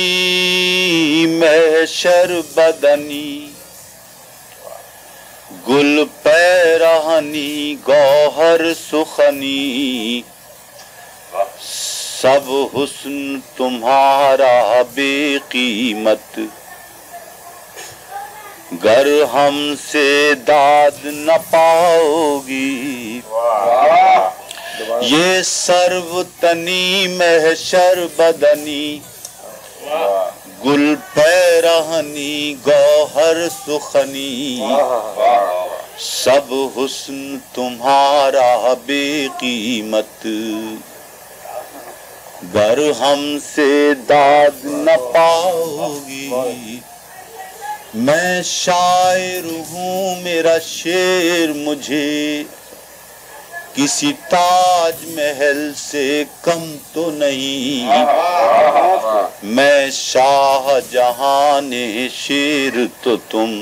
محشر بدنی گل پیرہنی گوہر سخنی، سب حسن تمہارا بے قیمت، گر ہم سے داد نہ پاؤ گی، یہ سرو تنی محشر بدنی گل پیرہنی گوہر سخنی، سب حسن تمہارا بے قیمت، گر ہم سے داد نہ پاؤ گی، میں شاعر ہوں میرا شعر مجھے کسی تاج محل سے کم تو نہیں، میں شاہ جہان شعر تو تم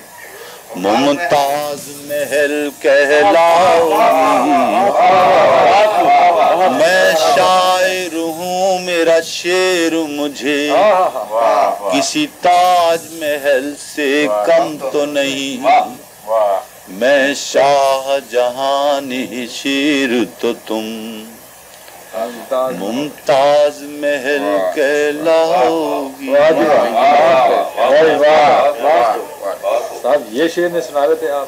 ممتاز محل کہلاؤ گی، میں شاعر ہوں میرا شعر مجھے کسی تاج محل سے کم تو نہیں، میں شاہ جہان شعر تو تم ممتاز محل کہلاؤ گی۔ صاحب یہ شعر نہیں سنا رہے تھے آپ،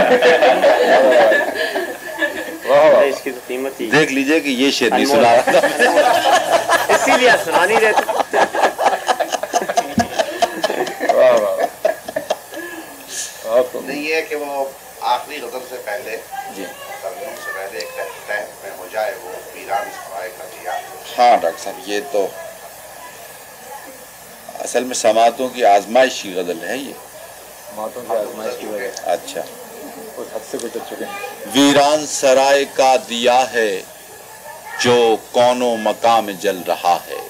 اس کی تو قیمت ہی دیکھ لیجئے کہ یہ شعر نہیں سنا رہا تھا، اسی لیے آپ سنا نہیں رہتے۔ نہیں یہ کہ وہ آخری غزل سے پہلے ترجمے سے پہلے ایک طے میں ہو جائے وہ ویران سرائے کا دیا۔ ہاں ڈاکٹر صاحب یہ تو اصل میں سماعتوں کی آزمائش کی غزل ہے یہ، ماتوں کی آزمائش کی وجہ اچھا۔ اس حد سے گزر چکے ہیں۔ ویران سرائے کا دیا ہے جو کون و مقام میں جل رہا ہے،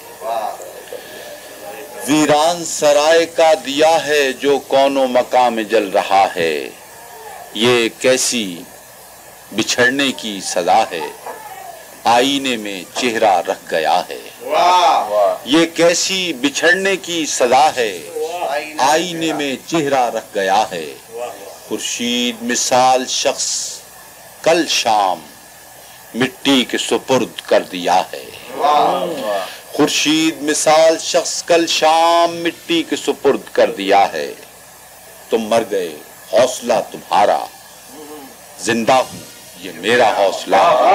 ویران سرائے کا دیا ہے جو کون و مقام میں جل رہا ہے، یہ کیسی بچھڑنے کی سزا ہے آئینے میں چہرہ رکھ گیا ہے، یہ کیسی بچھڑنے کی سزا ہے آئینے میں چہرہ رکھ گیا ہے، خورشید مثال شخص کل شام مٹی کے سپرد کر دیا ہے، خورشید مثال شخص کل شام مٹی کے سپرد کر دیا ہے، تم مر گئے حوصلہ تمہارا زندہ ہوں یہ میرا حوصلہ،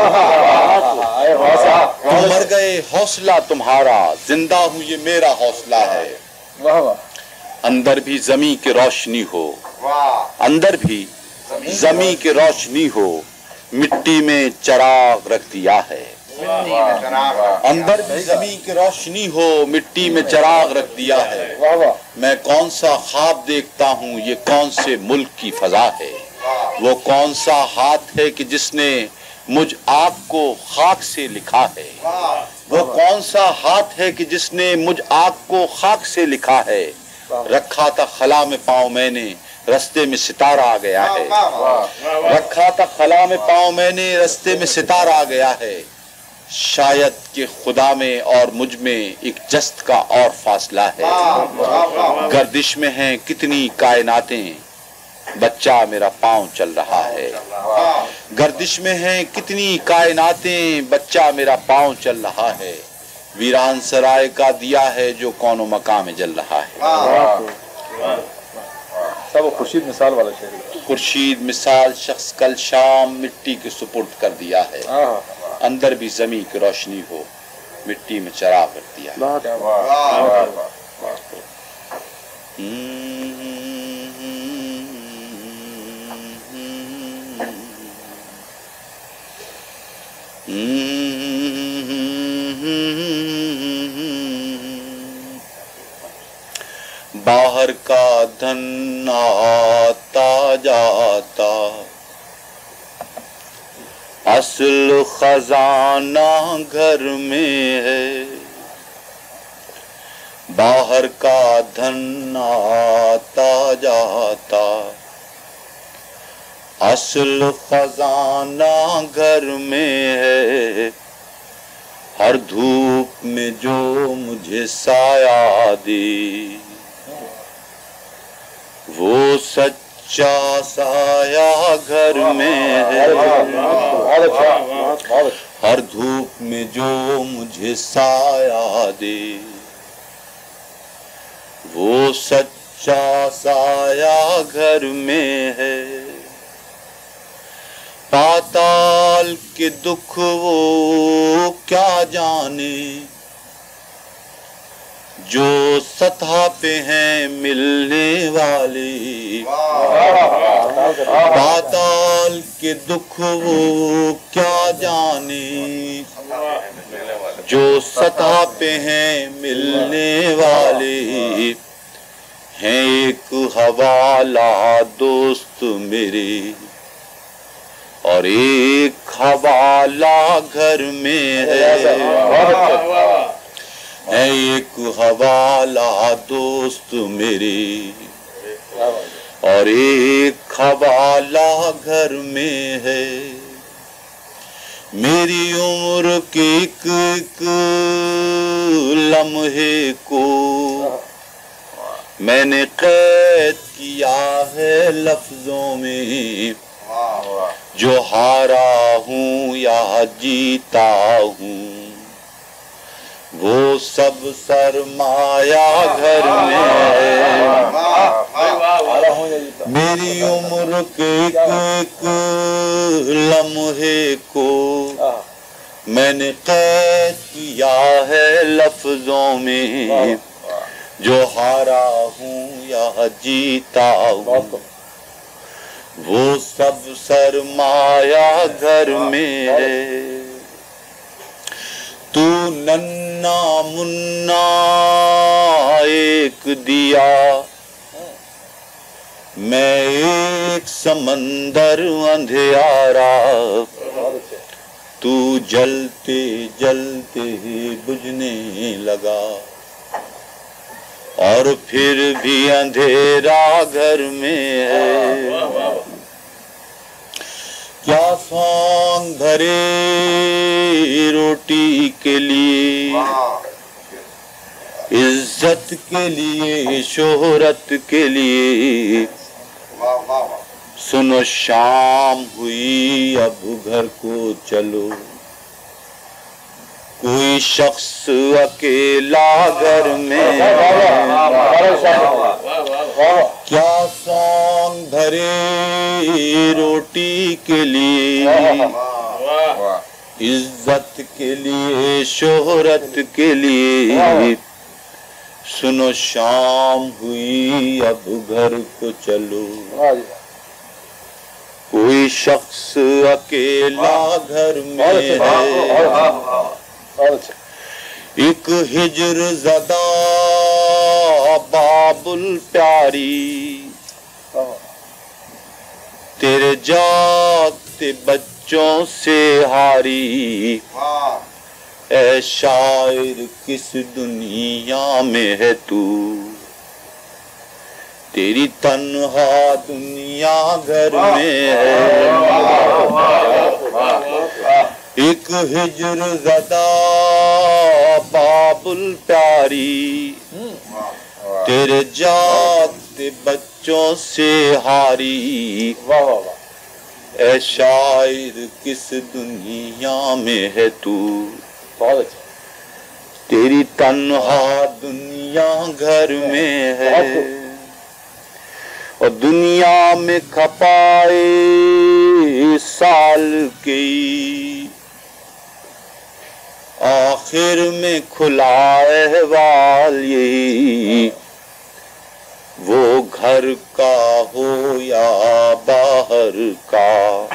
تم مر گئے حوصلہ تمہارا زندہ ہوں یہ میرا حوصلہ ہے، اندر بھی زمیں کی روشنی ہو، اندر بھی زمیں کی روشنی ہو، مٹی میں چراغ رکھ دیا ہے، اندر بھی زمیں کی روشنی ہو مٹی میں چراغ رکھ دیا ہے، میں کون سا خواب دیکھتا ہوں یہ کون سے ملک کی فضا ہے، وہ کون سا ہاتھ ہے کہ جس نے مجھ آگ کو خاک سے لکھا ہے، وہ کون سا ہاتھ ہے کہ جس نے مجھ آگ کو خاک سے لکھا ہے، رکھا تھا خلا میں پاؤں میں نے رستے میں ستارہ آ گیا ہے، رکھا تھا خلا میں پاؤں میں نے رستے میں ستارہ آ گیا ہے، شاید کہ خدا میں اور مجھ میں ایک جست کا اور فاصلہ ہے، گردش میں ہیں کتنی کائناتیں بچہ میرا پاؤں چل رہا ہے، گردش میں ہیں کتنی کائناتیں، بچہ میرا پاؤں چل رہا ہے، ویران سرائے کا دیا ہے جو کون و مقام میں جل رہا ہے۔ سب وہ خورشید مثال والا شعر، خورشید مثال شخص کل شام مٹی کے سپرد کر دیا ہے، اندر بھی زمین کی روشنی ہو مٹی میں چراغ کر دیا ہے۔ باہر کا دھن آتا جاتا، اصل خزانہ گھر میں ہے، باہر کا دھن آتا جاتا، اصل خزانہ گھر میں ہے، ہر دھوپ میں جو مجھے سایہ دی، وہ سچا سایہ گھر میں ہے، ہر دھوپ میں جو مجھے سایہ دے، وہ سچا سایہ گھر میں ہے، پاتال کے دکھ وہ کیا جانے، جو سطح پہ ہیں ملنے والے، پاتال کے دکھ وہ کیا جانے، جو سطح پہ ہیں ملنے والے، ہیں ایک حوالہ دوست میرے، اور ایک حوالہ گھر میں ہے، ہے ایک حوالہ دوست میرے، اور ایک حوالہ گھر میں ہے، میری عمر کے ایک ایک لمحے کو میں نے قید کیا ہے لفظوں میں، جو ہارا ہوں یا جیتا ہوں، وہ سب سرمایہ گھر میں ہے، میری عمر کے ایک ایک لمحے کو میں نے قید کیا ہے لفظوں میں، جو ہارا ہوں یا جیتا ہوں، وہ سب سرمایہ گھر میں ہے، تو ننا منا ایک دیا، میں ایک سمندر اندھیارا، تو جلتے جلتے بجھنے لگا، اور پھر بھی اندھیرا گھر میں ہے، کیا سونگ بھرے روٹی کے لیے، عزت کے لیے، شہرت کے لیے، سنو شام ہوئی اب گھر کو چلو، کوئی شخص اکیلا گھر میں، کیا سونگ بھرے روٹی کے لیے، عزت کے لیے، شہرت کے لیے، سنو شام ہوئی اب گھر کو چلو، کوئی شخص اکیلا گھر میں ہے، ایک ہجر زدہ بابل پیاری، تیرے جاگتے بچوں سے ہاری، اے شاعر کس دنیا میں ہے تو، تیری تنہا دنیا گھر میں ہے، ایک ہجر زدہ بابل پیاری، تیرے جاگتے بچوں बच्चों से हारी। वाह वाह वाह, ए शायर किस दुनिया में है तू, बहुत अच्छा। तेरी तन्हा दुनिया घर में है, और दुनिया में खपाए साल के आखिर में खुला अहवाल यही, वो घर का हो या बाहर का,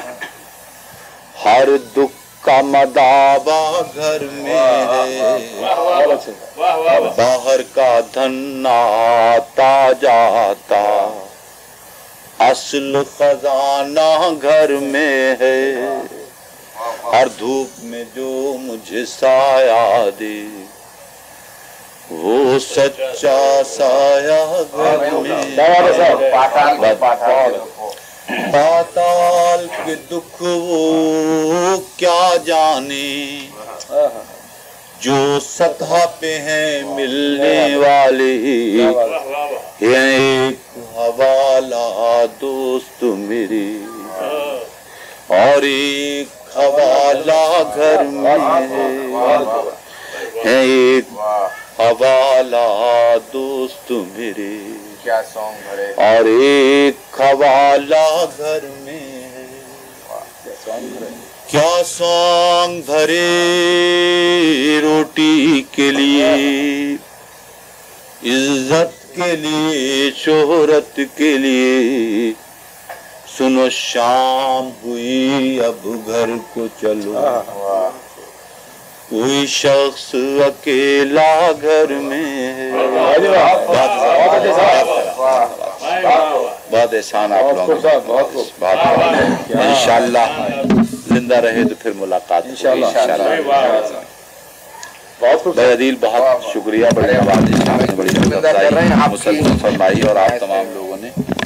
हर दुख का मदावा घर में है, बाहर का धन आता जाता, असल खजाना घर में है, हर धूप में जो मुझे साया दे, वो सच्चा साया घर में। पाताल के दुख वो क्या जाने, जो सतह पे हैं मिलने वाले, ये एक हवाला दोस्त मेरे, और एक हवाला घर में है, एक हवाला दोस्त मेरे, क्या सॉन्ग भरे, और एक हवाला घर में है। क्या सॉन्ग भरे रोटी के लिए, इज्जत के लिए, शोहरत के लिए, सुनो शाम हुई अब घर को चलो, कोई शख्स अकेला घर में है। बहुत एहसान आप लोगों का, इंशाअल्लाह जिंदा रहे तो फिर मुलाकात इंशाअल्लाह। बहदील बहुत शुक्रिया, बड़ी आवाज़ बड़ी मुसल्लत फरमाई और आप तमाम लोगों ने।